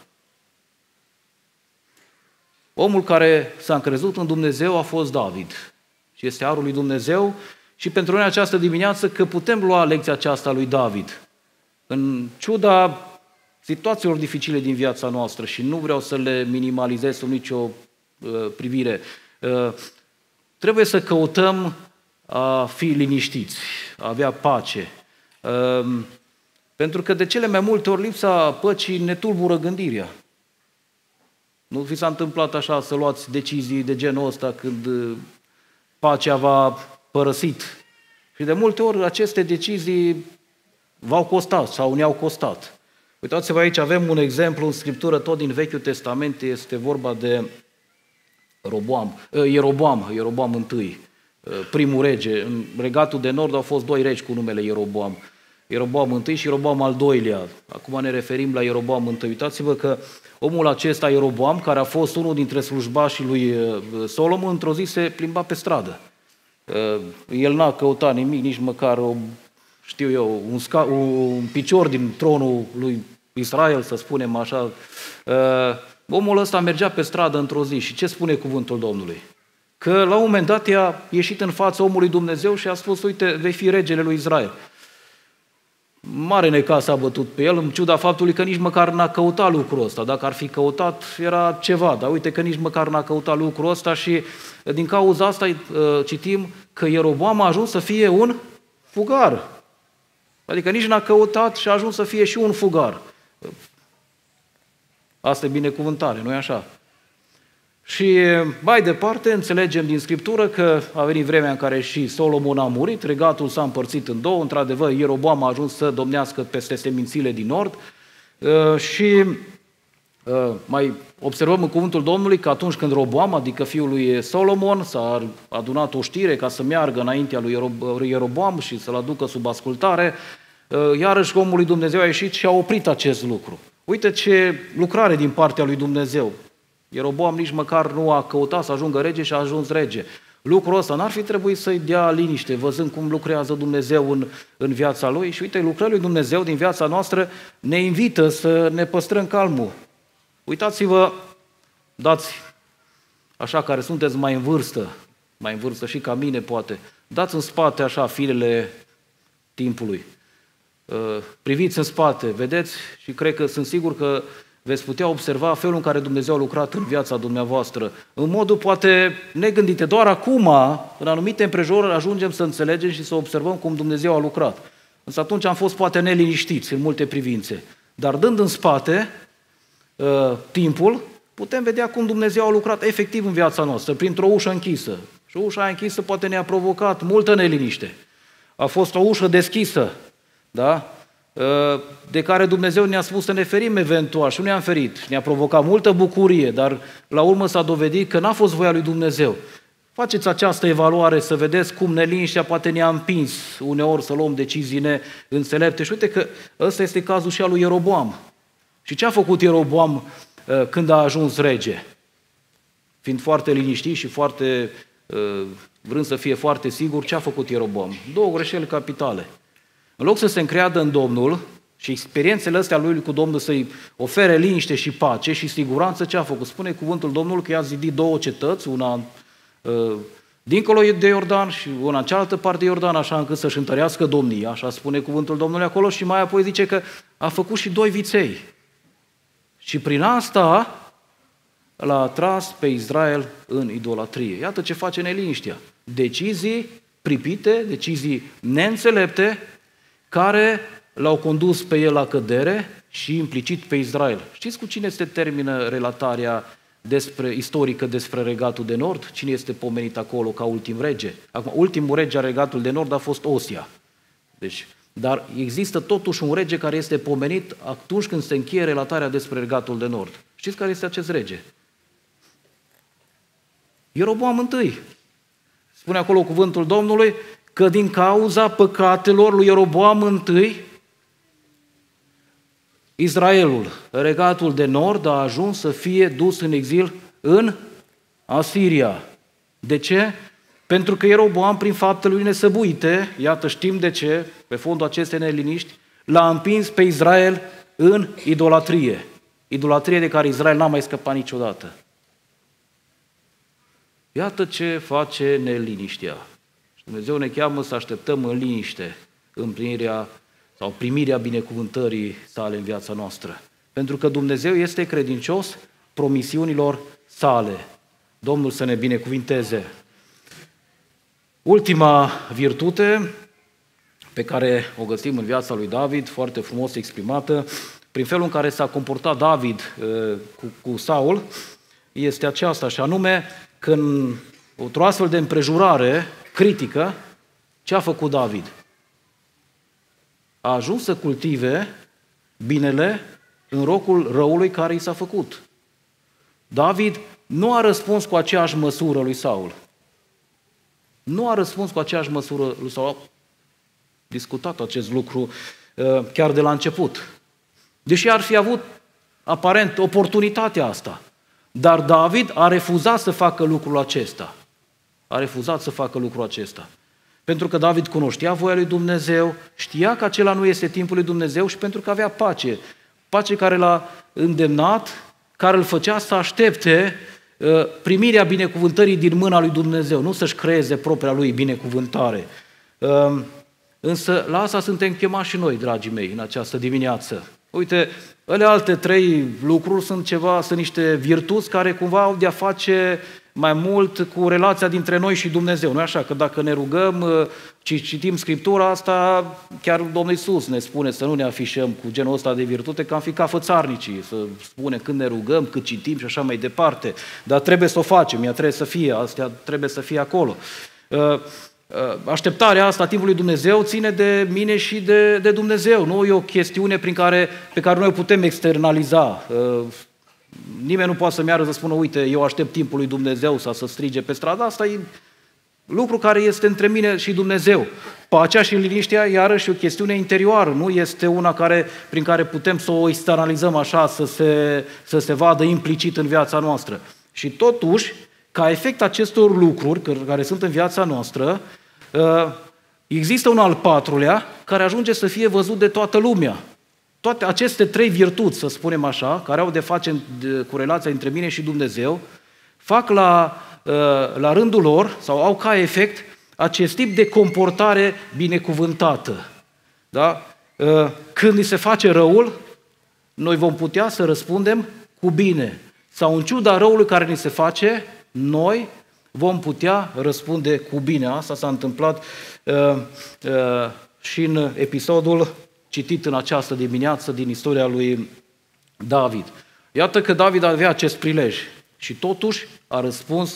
Omul care s-a încrezut în Dumnezeu a fost David și este harul lui Dumnezeu și pentru noi această dimineață că putem lua lecția aceasta lui David. În ciuda situațiilor dificile din viața noastră și nu vreau să le minimalizez sub nicio privire, trebuie să căutăm a fi liniștiți, a avea pace. Pentru că de cele mai multe ori lipsa păcii ne tulbură gândirea. Nu vi s-a întâmplat așa să luați decizii de genul ăsta când pacea v-a părăsit. Și de multe ori aceste decizii v-au costat sau ne-au costat. Uitați-vă aici, avem un exemplu în Scriptură, tot din Vechiul Testament, este vorba de Ieroboam I, primul rege. În Regatul de Nord au fost 2 regi cu numele Ieroboam. Ieroboam I și Ieroboam al II-lea. Acum ne referim la Ieroboam I. Uitați-vă că omul acesta, Ieroboam, care a fost unul dintre slujbașii lui Solomon, într-o zi se plimba pe stradă. El n-a căutat nimic, nici măcar un picior din tronul lui Israel, să spunem așa. Omul ăsta mergea pe stradă într-o zi și ce spune cuvântul Domnului? Că la un moment dat i-a ieșit în fața omului Dumnezeu și a spus, uite, vei fi regele lui Israel. Mare necaz s-a bătut pe el, în ciuda faptului că nici măcar n-a căutat lucrul ăsta. Dacă ar fi căutat, era ceva, dar uite că nici măcar n-a căutat lucrul ăsta și din cauza asta citim că Ieroboam a ajuns să fie un fugar. Adică nici n-a căutat și a ajuns să fie și un fugar. Asta e binecuvântare, nu-i așa? Și mai departe înțelegem din Scriptură că a venit vremea în care și Solomon a murit, regatul s-a împărțit în două, într-adevăr Ieroboam a ajuns să domnească peste semințile din nord și mai observăm în cuvântul Domnului că atunci când Roboam, adică fiul lui Solomon, s-a adunat o știre ca să meargă înaintea lui Ieroboam și să-l aducă sub ascultare, iarăși omul lui Dumnezeu a ieșit și a oprit acest lucru. Uite ce lucrare din partea lui Dumnezeu. Ieroboam nici măcar nu a căutat să ajungă rege și a ajuns rege. Lucrul ăsta n-ar fi trebuit să-i dea liniște, văzând cum lucrează Dumnezeu în viața lui. Și uite, lucrările lui Dumnezeu din viața noastră ne invită să ne păstrăm calmul. Uitați-vă, dați, așa care sunteți mai în vârstă și ca mine poate, dați în spate așa firele timpului. Priviți în spate, vedeți și cred că sunt sigur că veți putea observa felul în care Dumnezeu a lucrat în viața dumneavoastră. În modul poate negândite, doar acum, în anumite împrejurări, ajungem să înțelegem și să observăm cum Dumnezeu a lucrat. Însă atunci am fost poate neliniștiți în multe privințe. Dar dând în spate timpul, putem vedea cum Dumnezeu a lucrat efectiv în viața noastră, printr-o ușă închisă. Și ușa închisă poate ne-a provocat multă neliniște. A fost o ușă deschisă, da? De care Dumnezeu ne-a spus să ne ferim eventual și nu ne-am ferit. Ne-a provocat multă bucurie, dar la urmă s-a dovedit că n-a fost voia lui Dumnezeu. Faceți această evaluare să vedeți cum neliniștea poate ne-a împins uneori să luăm decizii neînțelepte. Și uite că ăsta este cazul și al lui Ieroboam. Și ce a făcut Ieroboam când a ajuns rege? Fiind foarte liniștit și foarte vrând să fie foarte sigur, ce a făcut Ieroboam? 2 greșeli capitale. În loc să se încreadă în Domnul și experiențele astea lui cu Domnul să-i ofere liniște și pace și siguranță, ce a făcut? Spune cuvântul Domnului că i-a zidit 2 cetăți, una dincolo de Iordan și una în cealaltă parte de Iordan, așa încât să-și întărească domnia, așa spune cuvântul Domnului acolo și mai apoi zice că a făcut și 2 viței. Și prin asta l-a atras pe Israel în idolatrie. Iată ce face neliniștea. Decizii pripite, decizii neînțelepte, care l-au condus pe el la cădere și implicit pe Israel. Știți cu cine se termină relatarea istorică despre Regatul de Nord? Cine este pomenit acolo ca ultim rege? Acum, ultimul rege a Regatului de Nord a fost Osia. Dar există totuși un rege care este pomenit atunci când se încheie relatarea despre Regatul de Nord. Știți care este acest rege? Ieroboam I. Spune acolo cuvântul Domnului că din cauza păcatelor lui Ieroboam I, Israelul, regatul de nord, a ajuns să fie dus în exil în Asiria. De ce? Pentru că Ieroboam, prin faptele lui nesăbuite, iată știm de ce, pe fondul acestei neliniști, l-a împins pe Israel în idolatrie. Idolatrie de care Israel n-a mai scăpat niciodată. Iată ce face neliniștea. Și Dumnezeu ne cheamă să așteptăm în liniște împlinirea sau primirea binecuvântării sale în viața noastră. Pentru că Dumnezeu este credincios promisiunilor sale. Domnul să ne binecuvinteze. Ultima virtute pe care o găsim în viața lui David, foarte frumos exprimată, prin felul în care s-a comportat David cu Saul, este aceasta, și anume că într-o astfel de împrejurare critică, ce a făcut David? A ajuns să cultive binele în locul răului care i s-a făcut. David nu a răspuns cu aceeași măsură lui Saul. Nu a răspuns cu aceeași măsură lui Saul. A discutat acest lucru chiar de la început. Deși ar fi avut aparent oportunitatea asta. Dar David a refuzat să facă lucrul acesta. A refuzat să facă lucrul acesta. Pentru că David cunoștea voia lui Dumnezeu, știa că acela nu este timpul lui Dumnezeu și pentru că avea pace. Pace care l-a îndemnat, care îl făcea să aștepte primirea binecuvântării din mâna lui Dumnezeu, nu să-și creeze propria lui binecuvântare. Însă la asta suntem chemați și noi, dragii mei, în această dimineață. Uite, ele alte trei lucruri sunt niște virtuți care cumva au de-a face mai mult cu relația dintre noi și Dumnezeu. Nu-i așa? Că dacă ne rugăm, citim Scriptura asta, chiar Domnul Iisus ne spune să nu ne afișăm cu genul ăsta de virtute, că am fi ca fățarnicii, să spune când ne rugăm, cât citim și așa mai departe. Dar trebuie să o facem, ea trebuie să fie, astea trebuie să fie acolo. Așteptarea asta a timpului Dumnezeu ține de mine și de Dumnezeu. Nu e o chestiune pe care noi o putem externaliza. Nimeni nu poate să meargă să spună, uite, eu aștept timpul lui Dumnezeu sau să strige pe stradă. Asta e lucru care este între mine și Dumnezeu. Pacea și liniștea, iarăși, e o chestiune interioară. Nu este una prin care putem să o externalizăm așa, să se vadă implicit în viața noastră. Și totuși, ca efect acestor lucruri care sunt în viața noastră, există un al patrulea care ajunge să fie văzut de toată lumea. Toate aceste trei virtuți, să spunem așa, care au de face cu relația între mine și Dumnezeu, fac la rândul lor, sau au ca efect, acest tip de comportare binecuvântată. Da? Când ni se face răul, noi vom putea să răspundem cu bine. Sau în ciuda răului care ni se face, noi vom putea răspunde cu bine. Asta s-a întâmplat și în episodul citit în această dimineață din istoria lui David. Iată că David avea acest prilej și totuși a răspuns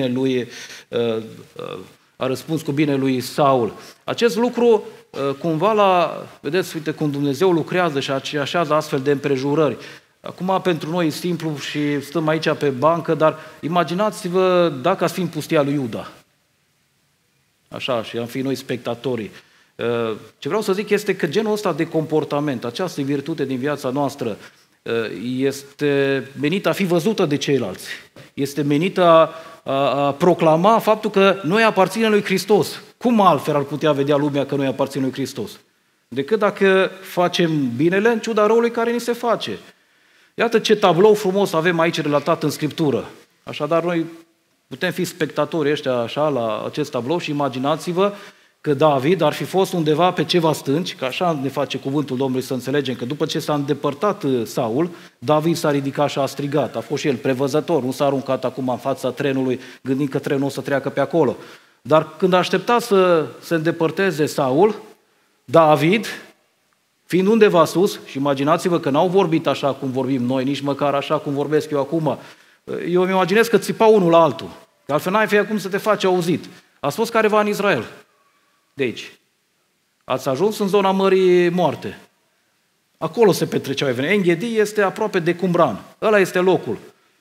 cu bine lui Saul. Acest lucru cumva vedeți, uite cum Dumnezeu lucrează și așează astfel de împrejurări. Acum pentru noi e simplu și stăm aici pe bancă, dar imaginați-vă dacă ați fi în pustia lui Iuda. Așa, și am fi noi spectatorii. Ce vreau să zic este că genul ăsta de comportament, această virtute din viața noastră, este menită a fi văzută de ceilalți. Este menită a proclama faptul că noi aparținem lui Hristos. Cum altfel ar putea vedea lumea că noi aparținem lui Hristos? Decât dacă facem binele în ciuda răului care ni se face. Iată ce tablou frumos avem aici relatat în Scriptură. Așadar, noi putem fi spectatori ăștia așa la acest tablou și imaginați-vă că David ar fi fost undeva pe ceva stânci, că așa ne face cuvântul Domnului să înțelegem, că după ce s-a îndepărtat Saul, David s-a ridicat și a strigat. A fost și el prevăzător, nu s-a aruncat acum în fața trenului, gândind că trenul o să treacă pe acolo. Dar când a așteptat să se îndepărteze Saul, David, fiind undeva sus, și imaginați-vă că n-au vorbit așa cum vorbim noi, nici măcar așa cum vorbesc eu acum. Eu îmi imaginez că țipa unul la altul, că altfel n-ai fi acum să te faci auzit. Ați fost careva în Israel. Deci, ați ajuns în zona Mării Moarte. Acolo se petreceau evenimente. En-Ghedi este aproape de Qumran. Ăla este locul.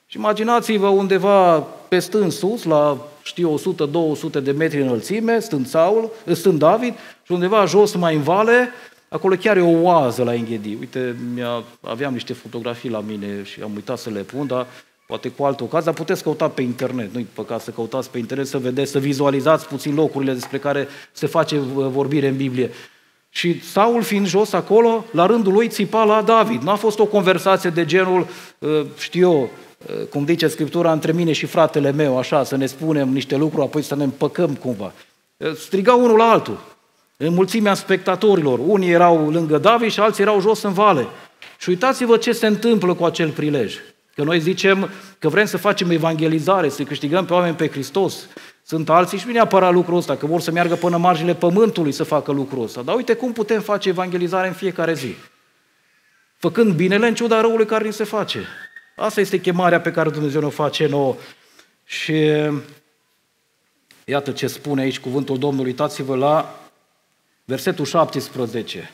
Și imaginați-vă undeva pe stând sus, la, 100-200 de metri înălțime, stând David, și undeva jos mai în vale, acolo chiar e o oază la Înghedi. Uite, aveam niște fotografii la mine și am uitat să le pun, dar poate cu altă ocazie, dar puteți căuta pe internet. Nu-i păcat să căutați pe internet, să vedeți, să vizualizați puțin locurile despre care se face vorbire în Biblie. Și Saul, fiind jos acolo, la rândul lui țipa la David. Nu a fost o conversație de genul, cum zice Scriptura, între mine și fratele meu, așa, să ne spunem niște lucruri, apoi să ne împăcăm cumva. Strigau unul la altul, în mulțimea spectatorilor. Unii erau lângă David și alții erau jos în vale. Și uitați-vă ce se întâmplă cu acel prilej. Că noi zicem că vrem să facem evangelizare, să câștigăm pe oameni pe Hristos. Sunt alții și nu neapărat lucrul ăsta, că vor să meargă până în marginile pământului să facă lucrul ăsta. Dar uite cum putem face evangelizare în fiecare zi. Făcând binele în ciuda răului care ni se face. Asta este chemarea pe care Dumnezeu ne-o face nouă. Și iată ce spune aici cuvântul Domnului. Uitați-vă la versetul 17.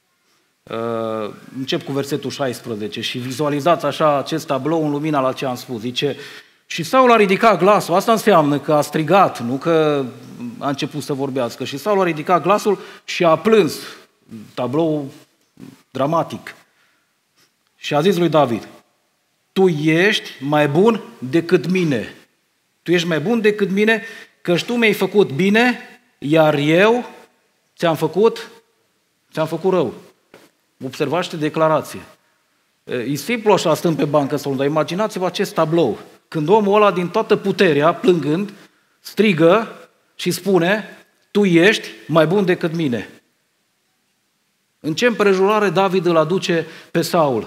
Încep cu versetul 16 și vizualizați așa acest tablou în lumina la ce am spus. Zice, și Saul a ridicat glasul, asta înseamnă că a strigat, nu că a început să vorbească. Și Saul a ridicat glasul și a plâns, tablou dramatic. Și a zis lui David, tu ești mai bun decât mine. Tu ești mai bun decât mine, căci tu mi-ai făcut bine, iar eu ți-am făcut rău. Observați declarație. E simplu așa stând pe bancă sau dar imaginați-vă acest tablou. Când omul ăla din toată puterea, plângând, strigă și spune, tu ești mai bun decât mine. În ce împrejurare David îl aduce pe Saul?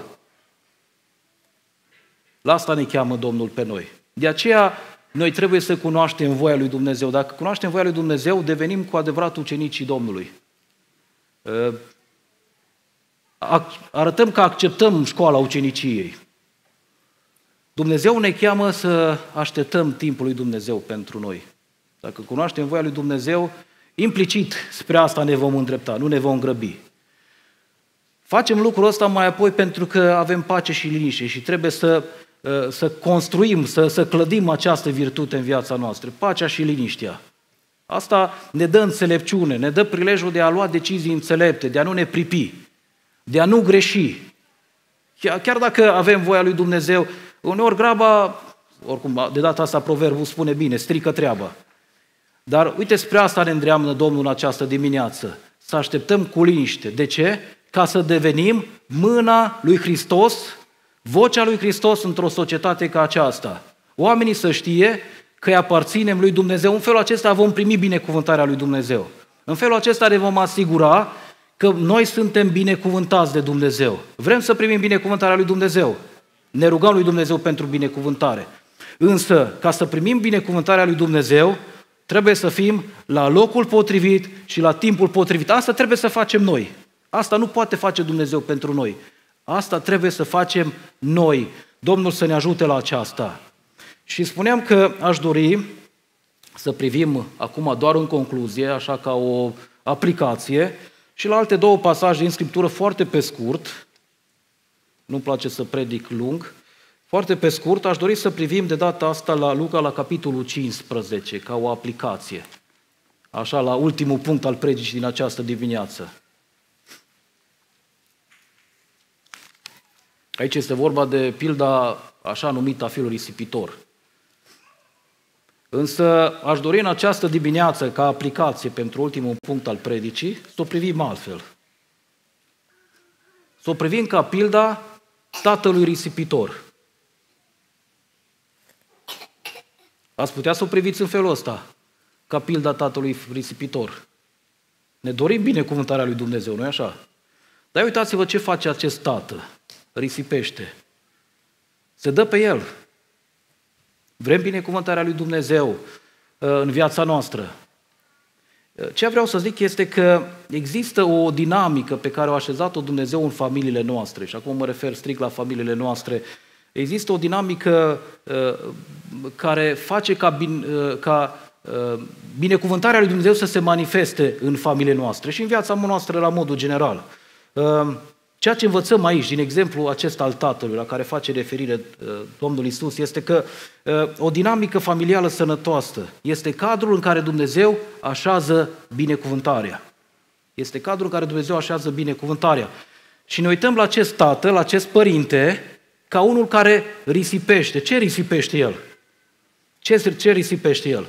La asta ne cheamă Domnul pe noi. De aceea noi trebuie să cunoaștem voia lui Dumnezeu. Dacă cunoaștem voia lui Dumnezeu, devenim cu adevărat ucenicii Domnului. Arătăm că acceptăm școala uceniciei. Dumnezeu ne cheamă să așteptăm timpul lui Dumnezeu pentru noi. Dacă cunoaștem voia lui Dumnezeu, implicit spre asta ne vom îndrepta, nu ne vom grăbi. Facem lucrul ăsta mai apoi pentru că avem pace și liniște și trebuie să construim, să clădim această virtute în viața noastră, pacea și liniștea. Asta ne dă înțelepciune, ne dă prilejul de a lua decizii înțelepte, de a nu ne pripi, de a nu greși. Chiar dacă avem voia lui Dumnezeu, uneori graba, oricum de data asta proverbul spune bine, strică treaba. Dar uite, spre asta ne îndreamnă Domnul în această dimineață, să așteptăm cu liniște. De ce? Ca să devenim mâna lui Hristos, vocea lui Hristos într-o societate ca aceasta. Oamenii să știe că îi aparținem lui Dumnezeu. În felul acesta vom primi binecuvântarea lui Dumnezeu. În felul acesta ne vom asigura că noi suntem binecuvântați de Dumnezeu. Vrem să primim binecuvântarea lui Dumnezeu. Ne rugăm lui Dumnezeu pentru binecuvântare. Însă, ca să primim binecuvântarea lui Dumnezeu, trebuie să fim la locul potrivit și la timpul potrivit. Asta trebuie să facem noi. Asta nu poate face Dumnezeu pentru noi. Asta trebuie să facem noi. Domnul să ne ajute la aceasta. Și spuneam că aș dori să privim acum doar în concluzie, așa ca o aplicație, și la alte două pasaje din Scriptură foarte pe scurt. Nu-mi place să predic lung. Foarte pe scurt, aș dori să privim de data asta la Luca, la capitolul 15, ca o aplicație. Așa, la ultimul punct al predicii din această dimineață. Aici este vorba de pilda așa numită a fiului risipitor. Însă aș dori în această dimineață, ca aplicație pentru ultimul punct al predicii, să o privim altfel. Să o privim ca pilda tatălui risipitor. Ați putea să o priviți în felul ăsta, ca pilda tatălui risipitor. Ne dorim binecuvântarea lui Dumnezeu, nu-i așa? Dar uitați-vă ce face acest tată. Risipește. Se dă pe el. Vrem binecuvântarea lui Dumnezeu în viața noastră. Ce vreau să zic este că există o dinamică pe care a așezat-o Dumnezeu în familiile noastre, și acum mă refer strict la familiile noastre. Există o dinamică care face ca binecuvântarea lui Dumnezeu să se manifeste în familiile noastre și în viața noastră la modul general. Ceea ce învățăm aici, din exemplu acesta al tatălui, la care face referire Domnul Iisus, este că o dinamică familială sănătoasă este cadrul în care Dumnezeu așează binecuvântarea. Este cadrul în care Dumnezeu așează binecuvântarea. Și ne uităm la acest tată, la acest părinte, ca unul care risipește. Ce risipește el? Ce risipește el?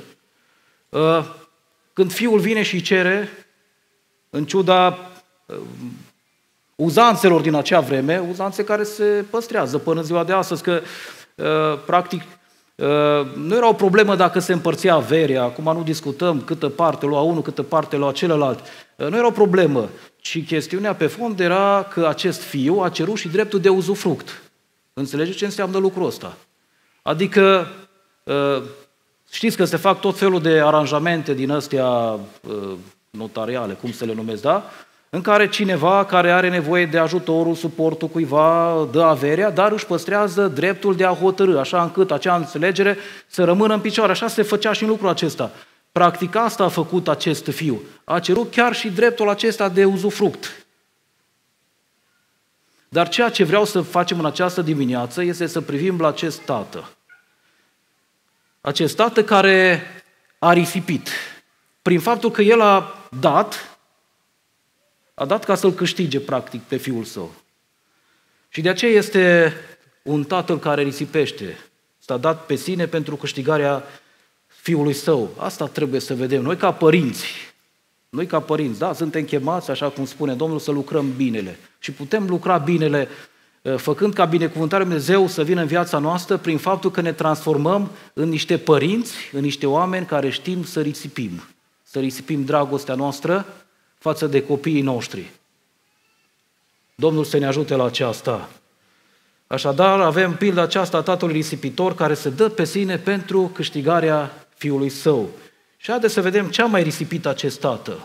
Când fiul vine și cere, în ciuda uzanțelor din acea vreme, uzanțe care se păstrează până în ziua de astăzi, că practic nu era o problemă dacă se împărțea averea, acum nu discutăm câtă parte lua unul, câtă parte lua celălalt, nu era o problemă, ci chestiunea pe fond era că acest fiu a cerut și dreptul de uzufruct. Înțelegeți ce înseamnă lucrul ăsta? Adică știți că se fac tot felul de aranjamente din astea notariale, cum să le numesc, da? În care cineva care are nevoie de ajutorul, suportul cuiva, dă averea, dar își păstrează dreptul de a hotărî, așa încât acea înțelegere să rămână în picioare. Așa se făcea și în lucrul acesta. Practic asta a făcut acest fiu. A cerut chiar și dreptul acesta de uzufruct. Dar ceea ce vreau să facem în această dimineață este să privim la acest tată. Acest tată care a risipit. Prin faptul că el a dat ca să-l câștige, practic, pe fiul său. Și de aceea este un tatăl care risipește. S-a dat pe sine pentru câștigarea fiului său. Asta trebuie să vedem. Noi ca părinți, da, suntem chemați, așa cum spune Domnul, să lucrăm binele. Și putem lucra binele făcând ca binecuvântarea Lui Dumnezeu să vină în viața noastră prin faptul că ne transformăm în niște părinți, în niște oameni care știm să risipim. Să risipim dragostea noastră față de copiii noștri. Domnul să ne ajute la aceasta. Așadar, avem pilda aceasta a tatălui risipitor care se dă pe sine pentru câștigarea fiului său. Și haideți să vedem ce a mai risipit acest tată.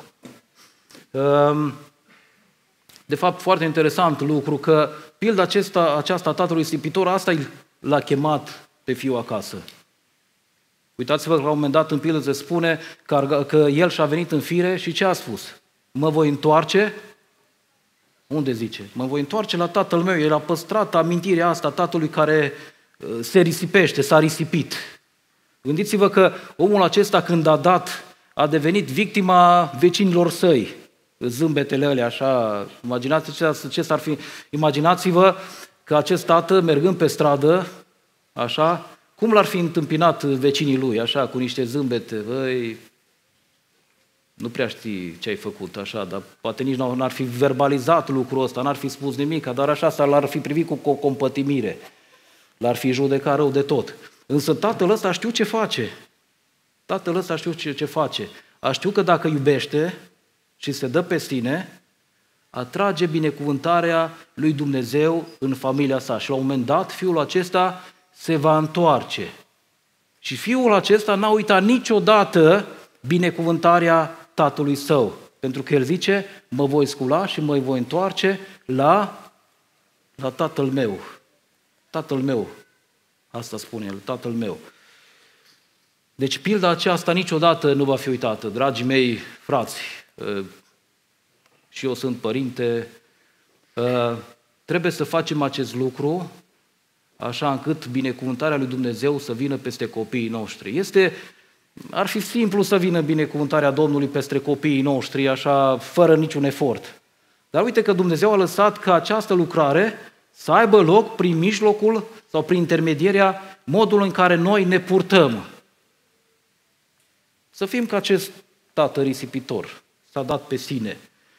De fapt, foarte interesant lucru că pilda aceasta a tatălui risipitor, asta l-a chemat pe fiul acasă. Uitați-vă că la un moment dat în pildă se spune că el și-a venit în fire și ce a spus? Mă voi întoarce? Unde zice? Mă voi întoarce la tatăl meu. El a păstrat amintirea asta tatălui care se risipește, s-a risipit. Gândiți-vă că omul acesta când a dat, a devenit victima vecinilor săi. Zâmbetele alea așa, imaginați-vă că acest tată mergând pe stradă, așa, cum l-ar fi întâmpinat vecinii lui, așa, cu niște zâmbete, băi, nu prea știi ce ai făcut, așa, dar poate nici n-ar fi verbalizat lucrul ăsta, n-ar fi spus nimic, dar așa l-ar fi privit cu compătimire, l-ar fi judecat rău de tot. Însă tatăl ăsta știu ce face. Tatăl ăsta știu ce face. A știu că dacă iubește și se dă pe sine, atrage binecuvântarea lui Dumnezeu în familia sa. Și la un moment dat, fiul acesta se va întoarce. Și fiul acesta n-a uitat niciodată binecuvântarea tatălui său. Pentru că el zice, mă voi scula și mă voi întoarce la tatăl meu. Tatăl meu. Asta spune el, tatăl meu. Deci pilda aceasta niciodată nu va fi uitată. Dragii mei frați, și eu sunt părinte, trebuie să facem acest lucru așa încât binecuvântarea lui Dumnezeu să vină peste copiii noștri. Ar fi simplu să vină binecuvântarea Domnului peste copiii noștri, așa, fără niciun efort. Dar uite că Dumnezeu a lăsat ca această lucrare să aibă loc prin mijlocul sau prin intermedierea modului în care noi ne purtăm. Să fim ca acest tată risipitor, s-a dat pe sine.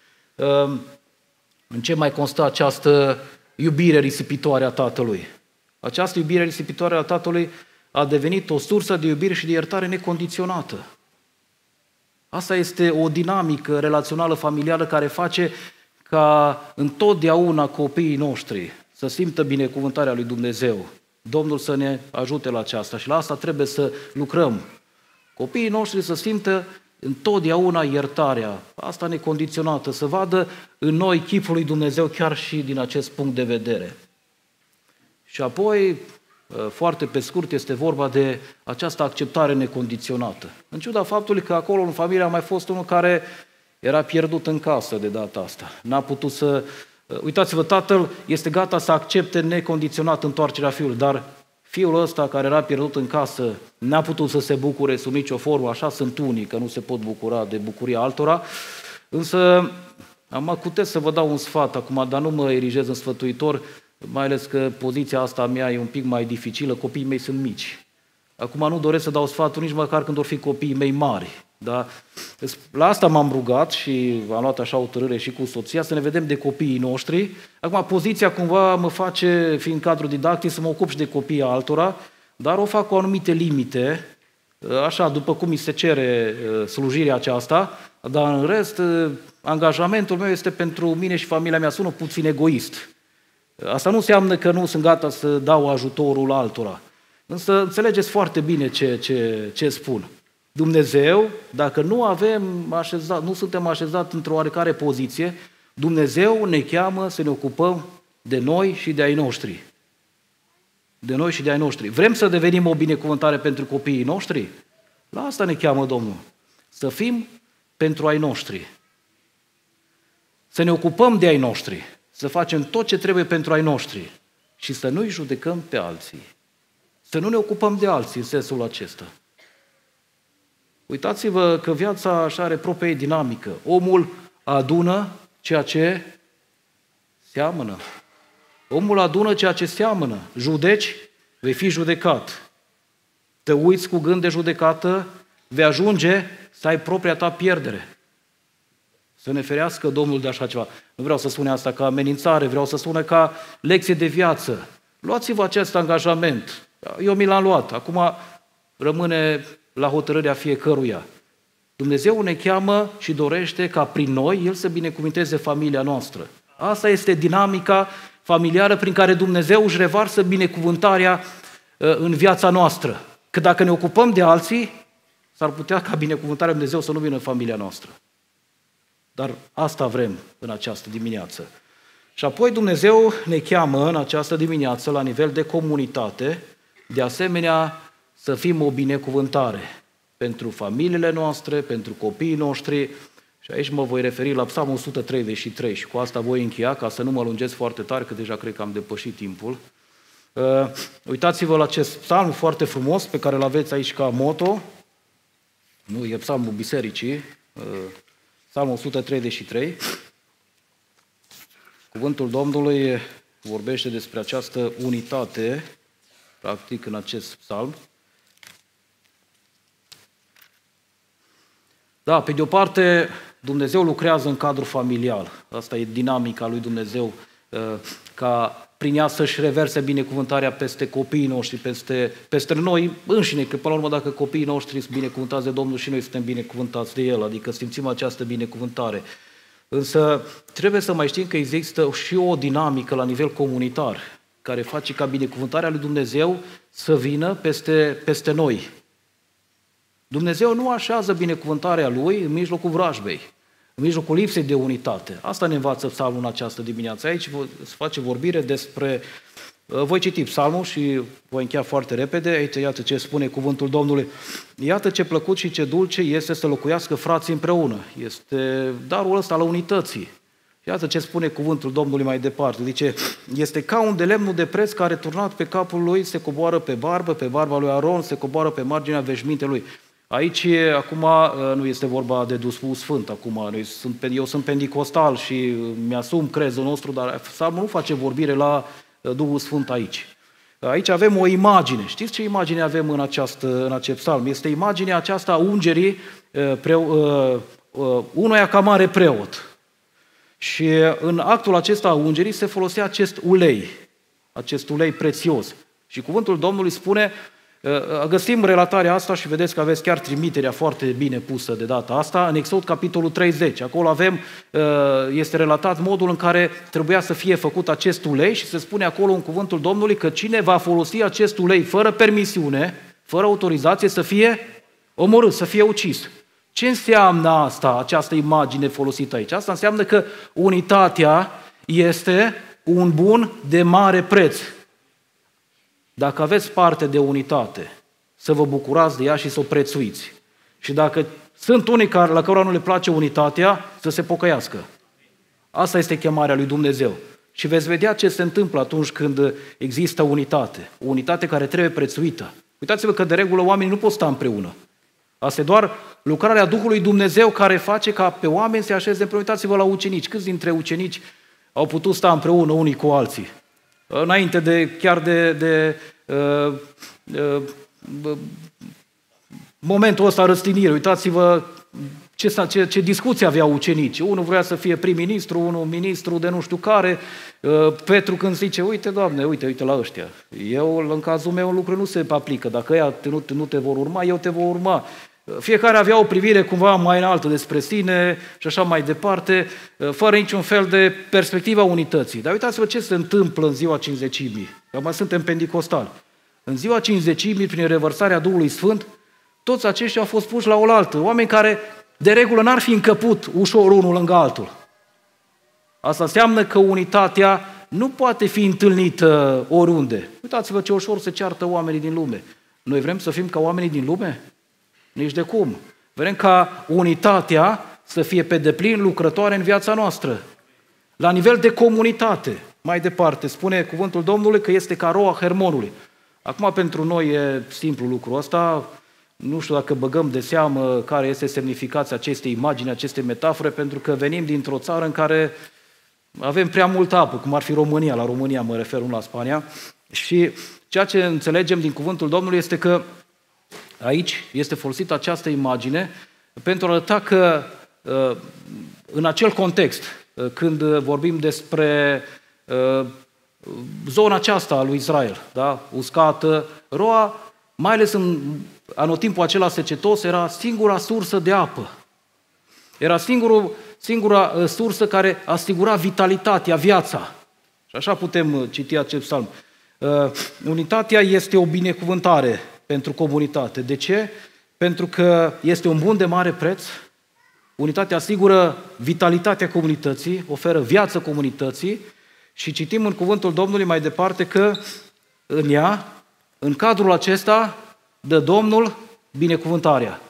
În ce mai constă această iubire risipitoare a tatălui? Această iubire risipitoare a tatălui a devenit o sursă de iubire și de iertare necondiționată. Asta este o dinamică relațională familială care face ca întotdeauna copiii noștri să simtă binecuvântarea lui Dumnezeu. Domnul să ne ajute la aceasta și la asta trebuie să lucrăm. Copiii noștri să simtă întotdeauna iertarea, asta necondiționată, să vadă în noi chipul lui Dumnezeu chiar și din acest punct de vedere. Și apoi, foarte pe scurt, este vorba de această acceptare necondiționată. În ciuda faptului că acolo în familie a mai fost unul care era pierdut în casă de data asta. N-a putut să Uitați-vă, tatăl este gata să accepte necondiționat întoarcerea fiului, dar fiul ăsta care era pierdut în casă n-a putut să se bucure sub nicio formă, așa sunt unii, că nu se pot bucura de bucuria altora, însă am cutez să vă dau un sfat acum, dar nu mă erigez în sfătuitor, mai ales că poziția asta a mea e un pic mai dificilă, copiii mei sunt mici. Acum nu doresc să dau sfaturi nici măcar când vor fi copiii mei mari. Da? La asta m-am rugat și am luat așa o hotărâre și cu soția, să ne vedem de copiii noștri. Acum poziția cumva mă face, fiind cadru didactic, să mă ocup și de copiii altora, dar o fac cu anumite limite, așa după cum mi se cere slujirea aceasta, dar în rest angajamentul meu este pentru mine și familia mea. Sună puțin egoist. Asta nu înseamnă că nu sunt gata să dau ajutorul altora. Însă înțelegeți foarte bine ce spun. Dumnezeu, dacă nu suntem așezați într-o oarecare poziție, Dumnezeu ne cheamă să ne ocupăm de noi și de ai noștri. De noi și de ai noștri. Vrem să devenim o binecuvântare pentru copiii noștri? La asta ne cheamă Domnul. Să fim pentru ai noștri. Să ne ocupăm de ai noștri. Să facem tot ce trebuie pentru ai noștri. Și să nu-i judecăm pe alții. Să nu ne ocupăm de alții în sensul acesta. Uitați-vă că viața așa are propria ei dinamică. Omul adună ceea ce seamănă. Omul adună ceea ce seamănă. Judeci, vei fi judecat. Te uiți cu gând de judecată, vei ajunge să ai propria ta pierdere. Să ne ferească Domnul de așa ceva. Nu vreau să spun asta ca amenințare, vreau să spun ca lecție de viață. Luați-vă acest angajament. Eu mi l-am luat. Acum rămâne la hotărârea fiecăruia. Dumnezeu ne cheamă și dorește ca prin noi El să binecuvânteze familia noastră. Asta este dinamica familiară prin care Dumnezeu își revarsă binecuvântarea în viața noastră. Că dacă ne ocupăm de alții, s-ar putea ca binecuvântarea Dumnezeu să nu vină în familia noastră. Dar asta vrem în această dimineață. Și apoi Dumnezeu ne cheamă în această dimineață la nivel de comunitate, de asemenea să fim o binecuvântare pentru familiile noastre, pentru copiii noștri. Și aici mă voi referi la Psalmul 133 și cu asta voi încheia, ca să nu mă lungesc foarte tare, că deja cred că am depășit timpul. Uitați-vă la acest psalm foarte frumos pe care îl aveți aici ca moto. Nu, e psalmul bisericii, Psalmul 133. Cuvântul Domnului vorbește despre această unitate, practic, în acest psalm. Da, pe de o parte, Dumnezeu lucrează în cadrul familial. Asta e dinamica lui Dumnezeu, ca prin ea să-și reverse binecuvântarea peste copiii noștri, peste noi înșine, că până la urmă dacă copiii noștri sunt binecuvântați de Domnul și noi suntem binecuvântați de El, adică simțim această binecuvântare. Însă trebuie să mai știm că există și o dinamică la nivel comunitar, care face ca binecuvântarea lui Dumnezeu să vină peste noi. Dumnezeu nu așează binecuvântarea Lui în mijlocul vrajbei, în mijlocul lipsei de unitate. Asta ne învață psalmul în această dimineață. Aici se face vorbire despre... Voi citi psalmul și voi încheia foarte repede. Aici iată ce spune cuvântul Domnului. Iată ce plăcut și ce dulce este să locuiască frații împreună. Este darul ăsta la unității. Iată ce spune cuvântul Domnului mai departe. Zice, este ca un de lemnul de preț care turnat pe capul lui se coboară pe barba lui Aron se coboară pe marginea veșmintelui. Aici, acum, nu este vorba de Duhul Sfânt, acum, eu sunt pentecostal și mi-asum crezul nostru, dar psalmul nu face vorbire la Duhul Sfânt aici. Aici avem o imagine. Știți ce imagine avem în acest psalm? Este imaginea aceasta a ungerii unuia ca mare preot. Și în actul acesta a ungerii se folosea acest ulei prețios. Și cuvântul Domnului spune... Găsim relatarea asta și vedeți că aveți chiar trimiterea foarte bine pusă de data asta în Exod capitolul 30. Acolo este relatat modul în care trebuia să fie făcut acest ulei și se spune acolo în cuvântul Domnului că cine va folosi acest ulei fără permisiune, fără autorizație, să fie omorât, să fie ucis. Ce înseamnă asta, această imagine folosită aici? Asta înseamnă că unitatea este un bun de mare preț. Dacă aveți parte de unitate, să vă bucurați de ea și să o prețuiți. Și dacă sunt unii la cărora nu le place unitatea, să se pocăiască. Asta este chemarea lui Dumnezeu. Și veți vedea ce se întâmplă atunci când există unitate. O unitate care trebuie prețuită. Uitați-vă că de regulă oamenii nu pot sta împreună. Asta e doar lucrarea Duhului Dumnezeu care face ca pe oameni să așeze împreună. Uitați-vă la ucenici. Câți dintre ucenici au putut sta împreună unii cu alții? Înainte de momentul ăsta răstignire, uitați-vă ce discuții aveau ucenicii. Unul vrea să fie prim-ministru, unul ministru de nu știu care. Petru când zice, uite, Doamne, uite la ăștia. În cazul meu, lucru nu se aplică. Dacă ea nu te vor urma, eu te vor urma. Fiecare avea o privire cumva mai înaltă despre sine și așa mai departe, fără niciun fel de perspectiva unității. Dar uitați-vă ce se întâmplă în ziua Cincizecimii. Că mai suntem pentecostali. În ziua Cincizecimii, prin revărsarea Duhului Sfânt, toți aceștia au fost puși la oaltă. Oameni care, de regulă, n-ar fi încăput ușor unul lângă altul. Asta înseamnă că unitatea nu poate fi întâlnită oriunde. Uitați-vă ce ușor se ceartă oamenii din lume. Noi vrem să fim ca oamenii din lume? Nici de cum. Vrem ca unitatea să fie pe deplin lucrătoare în viața noastră. La nivel de comunitate. Mai departe, spune cuvântul Domnului că este ca roa Hermonului. Acum pentru noi e simplu lucrul ăsta. Nu știu dacă băgăm de seamă care este semnificația acestei imagini, acestei metafore, pentru că venim dintr-o țară în care avem prea multă apă, cum ar fi România. La România mă refer, nu la Spania. Și ceea ce înțelegem din cuvântul Domnului este că aici este folosită această imagine pentru a arăta că în acel context, când vorbim despre zona aceasta a lui Israel, da? Uscată, roa, mai ales în anotimpul acela secetos, era singura sursă de apă. Era singura sursă care asigura vitalitatea, viața. Și așa putem citi acest psalm. Unitatea este o binecuvântare pentru comunitate. De ce? Pentru că este un bun de mare preț. Unitatea asigură vitalitatea comunității, oferă viață comunității și citim în cuvântul Domnului mai departe că în ea, în cadrul acesta, dă Domnul binecuvântarea.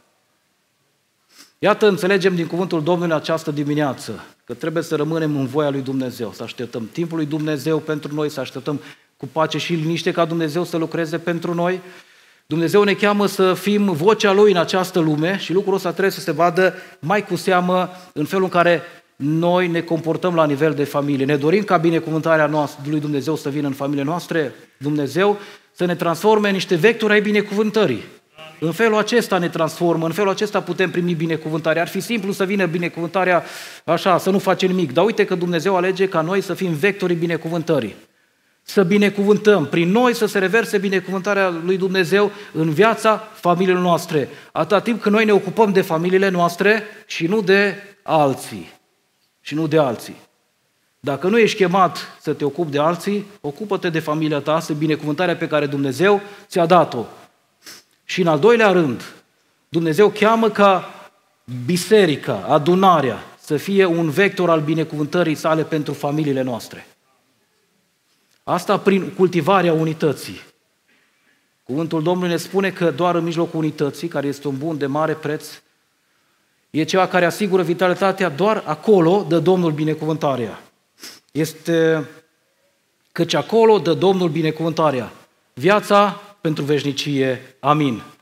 Iată, înțelegem din cuvântul Domnului în această dimineață că trebuie să rămânem în voia lui Dumnezeu, să așteptăm timpul lui Dumnezeu pentru noi, să așteptăm cu pace și liniște ca Dumnezeu să lucreze pentru noi. Dumnezeu ne cheamă să fim vocea Lui în această lume și lucrul ăsta trebuie să se vadă mai cu seamă în felul în care noi ne comportăm la nivel de familie. Ne dorim ca binecuvântarea noastră lui Dumnezeu să vină în familiile noastre, Dumnezeu să ne transforme în niște vectori ai binecuvântării. În felul acesta ne transformă, în felul acesta putem primi binecuvântarea. Ar fi simplu să vină binecuvântarea așa, să nu facem nimic, dar uite că Dumnezeu alege ca noi să fim vectorii binecuvântării. Să binecuvântăm, prin noi să se reverse binecuvântarea lui Dumnezeu în viața familiilor noastre. Atâta timp când noi ne ocupăm de familiile noastre și nu de alții. Și nu de alții. Dacă nu ești chemat să te ocupi de alții, ocupă-te de familia ta, să binecuvântarea pe care Dumnezeu ți-a dat-o. Și în al doilea rând, Dumnezeu cheamă ca biserica, adunarea, să fie un vector al binecuvântării sale pentru familiile noastre. Asta prin cultivarea unității. Cuvântul Domnului ne spune că doar în mijlocul unității, care este un bun de mare preț, e ceva care asigură vitalitatea, doar acolo dă Domnul binecuvântarea. Este căci acolo dă Domnul binecuvântarea. Viața pentru veșnicie. Amin.